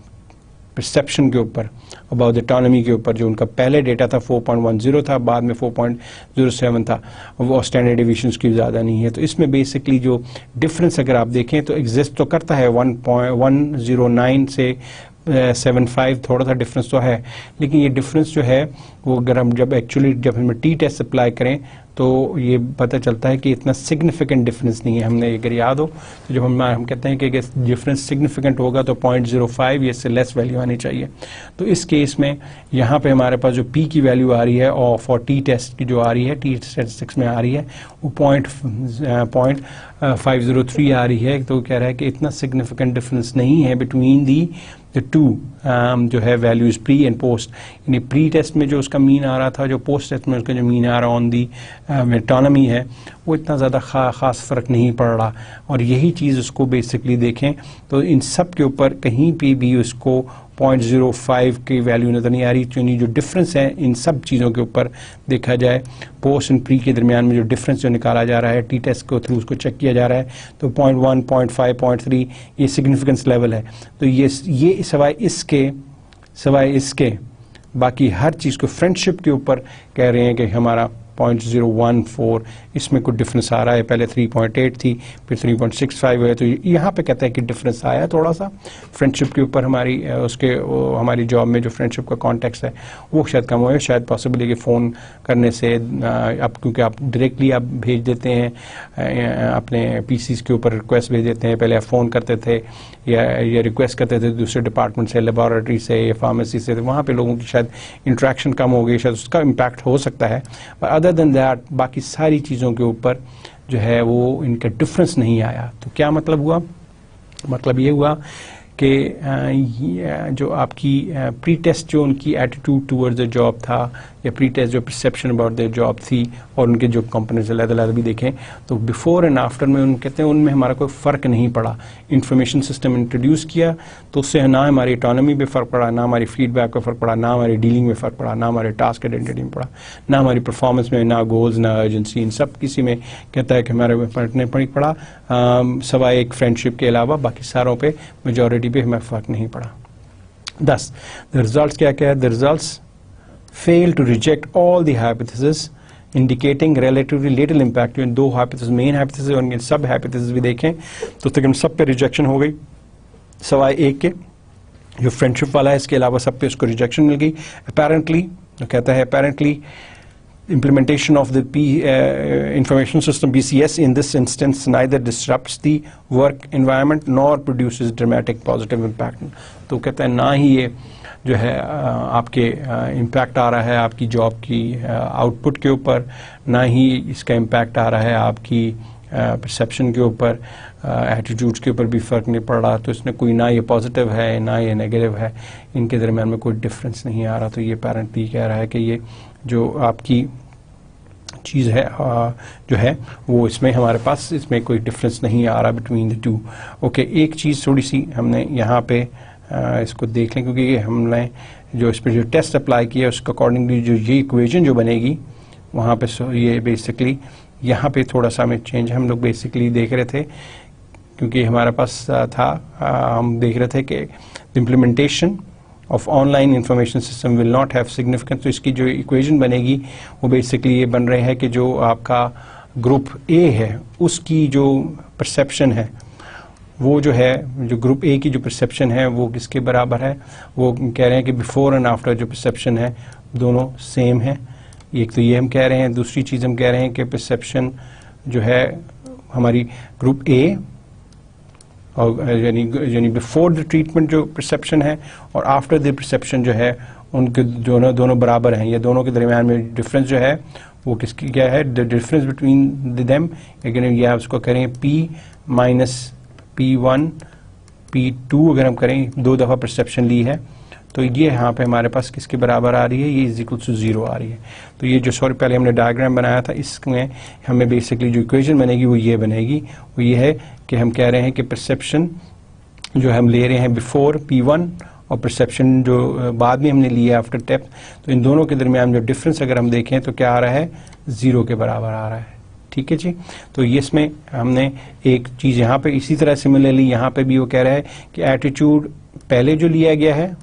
پرسیپشن کے اوپر اباؤٹ اٹانومی کے اوپر جو ان کا پہلے ڈیٹا تھا فور پوائنٹ ون زیرو تھا, بعد میں فور پوائنٹ زیرو سیون تھا, وہ اسٹینڈرڈ ایویشنس کی زیادہ نہیں ہے. تو اس میں بیسکلی جو ڈفرینس اگر آپ دیکھیں تو ایگزسٹ تو کرتا ہے one point one zero nine سے سیون فائیو, تھوڑا سا ڈفرینس تو ہے, لیکن یہ ڈفرینس جو ہے وہ اگر ہم جب ایکچولی جب ہم ٹی ٹیسٹ اپلائی کریں تو یہ پتہ چلتا ہے کہ اتنا سگنیفیکنٹ ڈفرینس نہیں ہے. ہم نے اگر یاد ہو تو جب ہم ہم کہتے ہیں کہ اگر ڈفرینس سگنیفیکنٹ ہوگا تو پوائنٹ زیرو فائیو یا اس سے لیس ویلیو آنی چاہیے. تو اس کیس میں یہاں پہ ہمارے پاس جو پی کی ویلیو آ رہی ہے اور فار ٹی ٹیسٹ کی جو آ رہی ہے ٹی اسٹیٹسٹکس میں آ رہی ہے وہ point point five zero three آ رہی ہے. تو کہہ رہا ہے کہ اتنا سگنیفیکنٹ ڈفرینس نہیں ہے بٹوین دی ٹو جو ہے ویلیوز پری اینڈ پوسٹ. یعنی پری ٹیسٹ میں جو اس کا مین آ رہا تھا جو پوسٹ ٹیسٹ میں اس کا جو مین آ رہا آن دی میٹانمی ہے وہ اتنا زیادہ خاص فرق نہیں پڑ رہا. اور یہی چیز اس کو بیسکلی دیکھیں تو ان سب کے اوپر کہیں پہ بھی اس کو پوائنٹ زیرو فائیو کی ویلیو نظر نہیں آ رہی. یعنی جو ڈفرینس ہے ان سب چیزوں کے اوپر دیکھا جائے پوسٹ اینڈ پری کے درمیان میں جو ڈفرینس جو نکالا جا رہا ہے ٹی ٹیسٹ کو تھرو اس کو چیک کیا جا رہا ہے تو point one point five point three یہ سگنیفیکنس لیول ہے. تو یہ یہ سوائے اس کے سوائے اس کے باقی ہر چیز کو فرینڈ شپ کے اوپر کہہ رہے ہیں کہ ہمارا پوائنٹ زیرو ون فور اس میں کوئی ڈفرینس آ رہا ہے. پہلے تھری پوائنٹ ایٹ تھی پھر تھری پوائنٹ سکس فائیو ہے. تو یہاں پہ کہتے ہیں کہ ڈفرینس آیا تھوڑا سا فرینڈ شپ کے اوپر ہماری اس کے ہماری جاب میں جو فرینڈ شپ کا کانٹیکس ہے وہ شاید کم ہوا ہے. شاید پاسبل ہے کہ فون کرنے سے اب کیونکہ آپ ڈائریکٹلی آپ بھیج دیتے ہیں اپنے پی سیز کے اوپر ریکویسٹ بھیج دیتے ہیں. پہلے آپ فون کرتے تھے یا یا ریکویسٹ کرتے تھے دوسرے ڈپارٹمنٹ سے لیبارٹری سے یا فارمیسی سے. وہاں پہ لوگوں کی شاید انٹریکشن کم ہو گئی شاید اس کا امپیکٹ ہو سکتا ہے. ادر دین دیٹ باقی ساری چیزوں کے اوپر جو ہے وہ ان کا ڈفرینس نہیں آیا. تو کیا مطلب ہوا؟ مطلب یہ ہوا کہ جو آپ کی پری ٹیسٹ جو ان کی ایٹیٹیوڈ ٹورڈز اے جاب تھا یا پری ٹیسٹ جو پرسیپشن اباؤٹ دیئر جاب تھی اور ان کے جو کمپوننٹس علیحدہ علیحدہ بھی دیکھیں تو بفور اینڈ آفٹر میں ان کہتے ہیں ان میں ہمارا کوئی فرق نہیں پڑا. انفارمیشن سسٹم انٹروڈیوس کیا تو اس سے نہ ہماری اٹانومی پہ فرق پڑا نہ ہماری فیڈ بیک پہ فرق پڑا نہ ہماری ڈیلنگ میں فرق پڑا نہ ہمارے ٹاسک آئیڈینٹیٹی میں پڑا نہ ہماری پرفارمنس میں نہ گولز نہ ارجنسی. ان سب کسی میں کہتا ہے کہ ہمارے فرق نہیں پڑا سوائے ایک فرینڈ شپ کے علاوہ باقی ساروں پہ میجورٹی پہ ہمیں فرق نہیں پڑا. دس دا ریزلٹس کیا کیا ہے؟ The results fail to reject all the hypotheses indicating relatively little impact. جو دو hypotheses main hypotheses اور سب hypotheses بھی دیکھیں تو تقریباً سب پہ ریجیکشن ہو گئی سوائے ایک کے جو فرینڈشپ والا ہے. اس کے علاوہ سب پہ اس کو ریجیکشن مل گئی. اپیرنٹلی کہتا ہے apparently implementation of the P, uh, information system B C S in this instance neither disrupts the work environment nor produces dramatic positive impact. تو کہتا ہے نہ ہی یہ جو ہے آپ کے امپیکٹ آ رہا ہے آپ کی جاب کی آؤٹ پٹ کے اوپر نہ ہی اس کا امپیکٹ آ رہا ہے آپ کی پرسیپشن کے اوپر ایٹیٹیوڈس کے اوپر بھی فرق نہیں پڑ رہا. تو اس میں کوئی نہ یہ پازیٹیو ہے نہ یہ نیگیٹو ہے ان کے درمیان میں کوئی ڈفرینس نہیں آ رہا. تو یہ پیرنٹلی کہہ رہا ہے کہ یہ جو آپ کی چیز ہے جو ہے وہ اس میں ہمارے پاس اس میں کوئی ڈفرینس نہیں آ رہا بٹوین دی ٹو. اوکے ایک چیز تھوڑی سی ہم نے یہاں پہ اس کو دیکھ لیں کیونکہ یہ ہم نے جو اس پہ جو ٹیسٹ اپلائی کیا اس کے اکارڈنگلی جو یہ ایکویژن جو بنے گی وہاں پہ یہ بیسکلی یہاں پہ تھوڑا سا ہمیں چینج ہم لوگ بیسکلی دیکھ رہے تھے کیونکہ ہمارے پاس تھا ہم دیکھ رہے تھے کہ implementation of online information system will not have significance. تو اس کی جو ایکویژن بنے گی وہ بیسکلی یہ بن رہے ہے کہ جو آپ کا گروپ اے ہے اس کی جو پرسیپشن ہے وہ جو ہے جو گروپ اے کی جو پرسیپشن ہے وہ کس کے برابر ہے وہ کہہ رہے ہیں کہ بیفور اینڈ آفٹر جو پرسیپشن ہے دونوں سیم ہیں. ایک تو یہ ہم کہہ رہے ہیں. دوسری چیز ہم کہہ رہے ہیں کہ پرسیپشن جو ہے ہماری گروپ اے اور یعنی یعنی بیفور دا ٹریٹمنٹ جو پرسیپشن ہے اور آفٹر دا پرسیپشن جو ہے ان کے دونوں دونوں برابر ہیں یا دونوں کے درمیان میں ڈفرینس جو ہے وہ کس کی کیا ہے دا ڈفرینس بٹوین دیم. لیکن یہ آپ اس کو کریں P minus P one P two اگر ہم کریں دو دفعہ پرسیپشن لی ہے تو یہ یہاں پہ ہمارے پاس کس کے برابر آ رہی ہے یہ از اکول ٹو زیرو آ رہی ہے. تو یہ جو سوری پہلے ہم نے ڈائیگرام بنایا تھا اس میں ہمیں بیسکلی جو ایکویژن بنے گی وہ یہ بنے گی وہ یہ ہے کہ ہم کہہ رہے ہیں کہ پرسیپشن جو ہم لے رہے ہیں بیفور پی ون اور پرسیپشن جو بعد میں ہم نے لیا آفٹر ٹیپ تو ان دونوں کے درمیان جو ڈفرینس اگر ہم دیکھیں تو کیا آ رہا ہے زیرو کے برابر آ رہا ہے. ٹھیک ہے جی. تو اس میں ہم نے ایک چیز یہاں پہ اسی طرح سملرلی یہاں پہ بھی وہ کہہ رہا ہے کہ ایٹیٹیوڈ پہلے جو لیا گیا ہے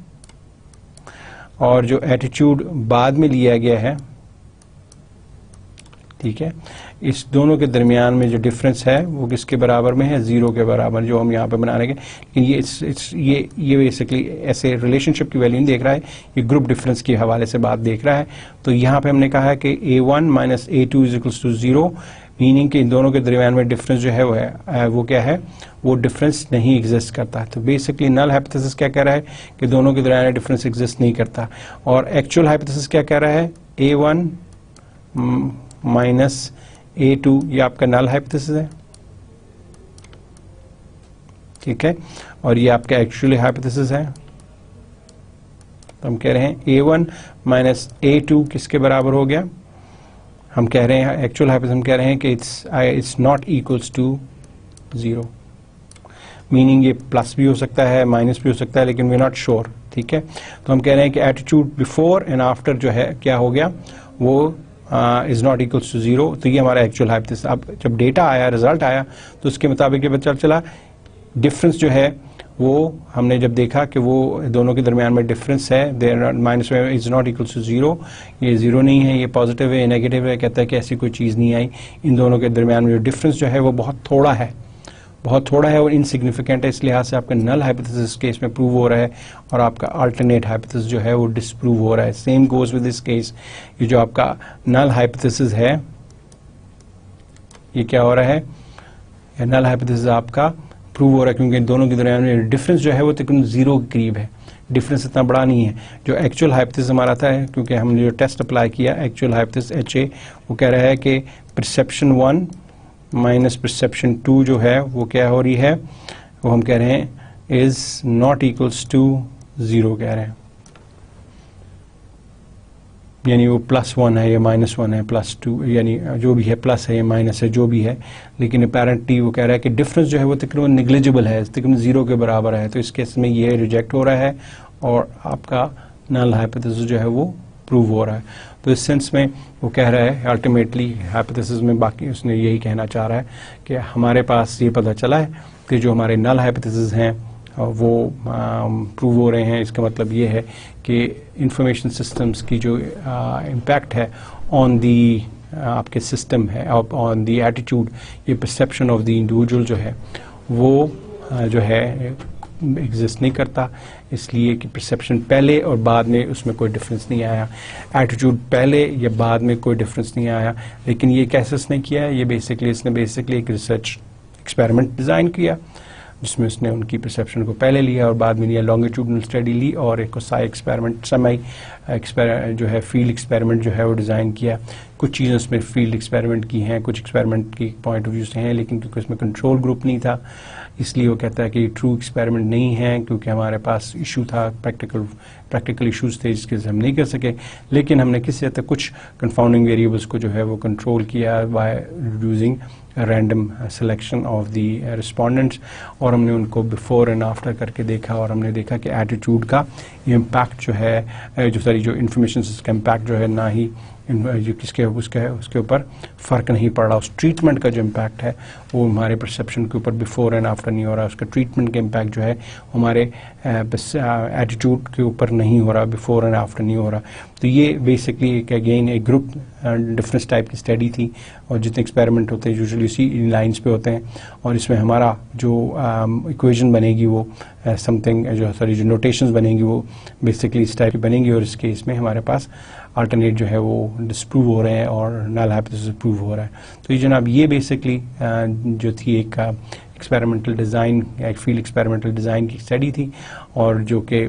اور جو ایٹیٹیوڈ بعد میں لیا گیا ہے ٹھیک ہے. اس دونوں کے درمیان میں جو ڈفرینس ہے وہ کس کے برابر میں ہے؟ زیرو کے برابر, جو ہم یہاں پہ بنانے کے. یہ یہ یہ بیسکلی ایسے ریلیشن شپ کی ویلیو نہیں دیکھ رہا ہے, یہ گروپ ڈفرینس کے حوالے سے بات دیکھ رہا ہے. تو یہاں پہ ہم نے کہا ہے کہ A one minus A two is equals to zero, meaning کہ ان دونوں کے درمیان میں ڈفرینس جو ہے وہ ہے وہ کیا ہے, وہ ڈفرینس نہیں ایگزسٹ کرتا. تو بیسکلی نل ہائپوتھیسس کیا کہہ رہا ہے کہ دونوں کے درمیان ڈفرینس ایگزسٹ نہیں کرتا, اور ایکچوئل ہائپوتھیسس کیا کہہ رہا ہے, A one minus A two, یہ آپ کا نل ہائپوتھیسس ہے, ٹھیک ہے, اور یہ آپ کا ایکچوئل ہائپوتھیسس ہے. تو ہم کہہ رہے ہیں A one minus A two کس کے برابر ہو گیا, ہم کہہ رہے ہیں ایکچوئل ہائپوتھیسس ہم کہہ رہے ہیں کہ it's not equals to zero, meaning یہ پلس بھی ہو سکتا ہے مائنس بھی ہو سکتا ہے, لیکن وی ناٹ شیور. ٹھیک ہے, تو ہم کہہ رہے ہیں کہ ایٹیٹیوڈ بفور اینڈ آفٹر جو ہے کیا ہو گیا, وہ is not equals to zero. تو یہ ہمارا ایکچوئل ہائپوتھیسس. اب جب ڈیٹا آیا, ریزلٹ آیا, تو اس کے مطابق یہ پتہ چلا ڈفرینس جو ہے وہ ہم نے جب دیکھا کہ وہ دونوں کے درمیان میں ڈفرینس ہے, دیر مائنس میں is not equals to zero, یہ زیرو نہیں ہے, یہ پازیٹیو ہے, یہ نیگیٹو ہے, کہتا ہے کہ ایسی کوئی چیز نہیں آئی. ان دونوں کے درمیان میں جو ڈفرینس جو ہے وہ بہت تھوڑا ہے, بہت تھوڑا ہے اور انسگنیفیکینٹ ہے. اس لحاظ سے آپ کا نل ہائپوتھیسس کیس میں پروو ہو رہا ہے, اور آپ کا الٹرنیٹ ہائپوتھیسس جو ہے وہ ڈسپروو ہو رہا ہے. Same goes with this case, یہ جو آپ کا نل ہائپوتھیسس ہے یہ کیا ہو رہا ہے, یہ نل ہائپوتھیسس آپ کا پروو ہو رہا ہے, کیونکہ ان دونوں کے درمیان میں ڈفرینس جو ہے وہ تقریباً زیرو کے قریب ہے, ڈفرینس اتنا بڑا نہیں ہے. جو ایکچوئل ہائپوتھیسس ہمارا تھا, کیونکہ ہم نے جو ٹیسٹ اپلائی کیا ایکچوئل ہائپوتھیسس ایچ اے, وہ کہہ رہا ہے کہ perception one minus perception two جو ہے وہ کیا ہو رہی ہے, وہ ہم کہہ رہے ہیں is not equals to zero کہہ رہے ہیں, یعنی وہ پلس ون ہے یا مائنس ون ہے, پلس ٹو یعنی جو بھی ہے, پلس ہے یا مائنس ہے جو بھی ہے, لیکن اپیرنٹلی وہ کہہ رہا ہے کہ ڈفرینس جو ہے وہ تقریباً نیگلیجبل ہے, تقریباً زیرو کے برابر ہے. تو اس کیس میں یہ ریجیکٹ ہو رہا ہے اور آپ کا نل ہائپوتھیسس جو ہے وہ پروو ہو رہا ہے. تو اس سینس میں وہ کہہ رہا ہے الٹیمیٹلی ہائپوتھیسس میں باقی اس نے یہی کہنا چاہ رہا ہے کہ ہمارے پاس یہ پتہ چلا ہے کہ جو ہمارے نل ہائپوتھیسس ہیں وہ پروو ہو رہے ہیں. اس کا مطلب یہ ہے کہ انفارمیشن سسٹمز کی جو امپیکٹ ہے آن دی آپ کے سسٹم ہے, آن دی ایٹیٹیوڈ, یہ پرسیپشن آف دی انڈیویجول جو ہے وہ جو ہے ایگزسٹ نہیں کرتا, اس لیے کہ پرسیپشن پہلے اور بعد میں اس میں کوئی ڈفرینس نہیں آیا, ایٹیٹیوڈ پہلے یا بعد میں کوئی ڈفرینس نہیں آیا. لیکن یہ کیسے اس نے کیا ہے, یہ بیسکلی اس نے بیسکلی ایک ریسرچ ایکسپیریمنٹ ڈیزائن کیا جس میں اس نے ان کی پرسیپشن کو پہلے لیا اور بعد میں لیا, لانگیٹیوڈنل اسٹڈی لی اور ایک کوسائی ایکسپیریمنٹ سمائی جو ہے فیلڈ ایکسپیریمنٹ جو ہے وہ ڈیزائن کیا. کچھ چیزیں اس میں فیلڈ ایکسپیریمنٹ کی ہیں, کچھ ایکسپیریمنٹ کی پوائنٹ آف ویو سے ہیں, لیکن کیونکہ اس میں کنٹرول گروپ نہیں تھا اس لیے وہ کہتا ہے کہ یہ ٹرو ایکسپیریمنٹ نہیں ہے, کیونکہ ہمارے پاس ایشو تھا, پریکٹیکل پریکٹیکل ایشوز تھے جس کے ہم نہیں کر سکے. لیکن ہم نے کسی حد تک کچھ کنفاؤنڈنگ ویریبلس کو جو ہے وہ کنٹرول کیا by reducing random selection of the respondents, اور ہم نے ان کو بفور اینڈ آفٹر کر کے دیکھا, اور ہم نے دیکھا کہ ایٹیٹیوڈ کا یہ امپیکٹ جو ہے, جو ساری جو انفارمیشن کا امپیکٹ جو ہے نہ ہی جو کس کے اس کے اس کے اوپر فرق نہیں پڑ رہا. اس ٹریٹمنٹ کا جو امپیکٹ ہے وہ ہمارے پرسیپشن کے اوپر بفور اینڈ آفٹر نہیں ہو رہا, اس کا ٹریٹمنٹ کا امپیکٹ جو ہے ہمارے ایٹیٹیوڈ کے اوپر نہیں ہو رہا, بفور اینڈ آفٹر نہیں ہو رہا. تو یہ بیسکلی ایک اگین ایک گروپ ڈفرینس ٹائپ کی اسٹڈی تھی, اور جتنے ایکسپیریمنٹ ہوتے ہیں یوزلی اسی لائنس پہ ہوتے ہیں, اور اس میں ہمارا جو ایکویژن بنے گی وہ سم تھنگ جو سوری جو نوٹیشنز بنے گی وہ بیسکلی اس ٹائپ کی بنے گی, اور اس کیس میں ہمارے پاس الٹرنیٹ جو ہے وہ ڈسپروو ہو رہے ہیں اور نل ہائپوتھیسس پروو ہو رہا ہے. تو یہ جناب یہ بیسکلی جو تھی ایک ایکسپیریمنٹل ڈیزائن, ایک فیلڈ ایکسپیریمنٹل ڈیزائن کی اسٹڈی تھی, اور جو کہ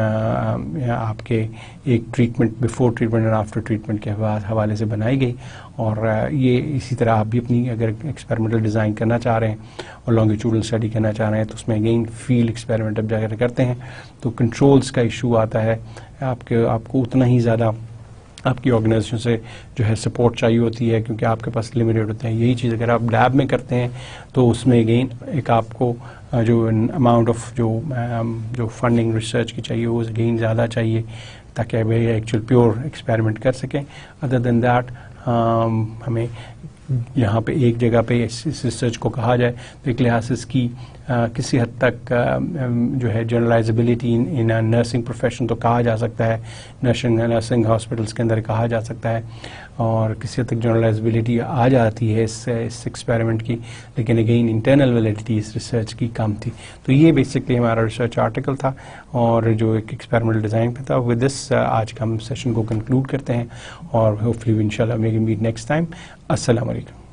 آپ کے ایک ٹریٹمنٹ بفور ٹریٹمنٹ اور آفٹر ٹریٹمنٹ کے حوالے سے بنائی گئی. اور یہ اسی طرح آپ بھی اپنی اگر ایکسپیریمنٹل ڈیزائن کرنا چاہ رہے ہیں اور لانگیٹیوڈنل اسٹڈی کرنا چاہ رہے ہیں تو اس میں اگین فیلڈ ایکسپیریمنٹ اب جا کر کرتے ہیں تو کنٹرولز کا ایشو آتا ہے, آپ کے آپ کو اتنا ہی زیادہ آپ کی آرگنائزیشن سے جو ہے سپورٹ چاہیے ہوتی ہے, کیونکہ آپ کے پاس لمیٹیڈ ہوتے ہیں. یہی چیز اگر آپ لیب میں کرتے ہیں تو اس میں اگین ایک آپ کو جو اماؤنٹ آف جو جو فنڈنگ ریسرچ کی چاہیے وہ اگین زیادہ چاہیے تاکہ وہ ایکچوئل پیور ایکسپیریمنٹ کر سکیں. ادر دین دیٹ ہمیں یہاں پہ ایک جگہ پہ اس ریسرچ کو کہا جائے تو ایک لحاظ سے اس کی کسی حد تک جو ہے جنرلائزبلٹی ان نرسنگ پروفیشن تو کہا جا سکتا ہے، نرسنگ نرسنگ ہاسپٹلس کے اندر کہا جا سکتا ہے، اور کسی حد تک جنرلائزبلٹی آ جاتی ہے اس اس ایکسپیریمنٹ کی، لیکن اگین انٹرنل ویلیڈیٹی اس ریسرچ کی کم تھی. تو یہ بیسکلی ہمارا ریسرچ آرٹیکل تھا اور جو ایک ایکسپیریمنٹل ڈیزائن پہ تھا. ود دس آج کا ہم سیشن کو کنکلوڈ کرتے ہیں اور ہوپ فلی ان شاء اللہ میک میٹ نیکسٹ ٹائم. السلام علیکم.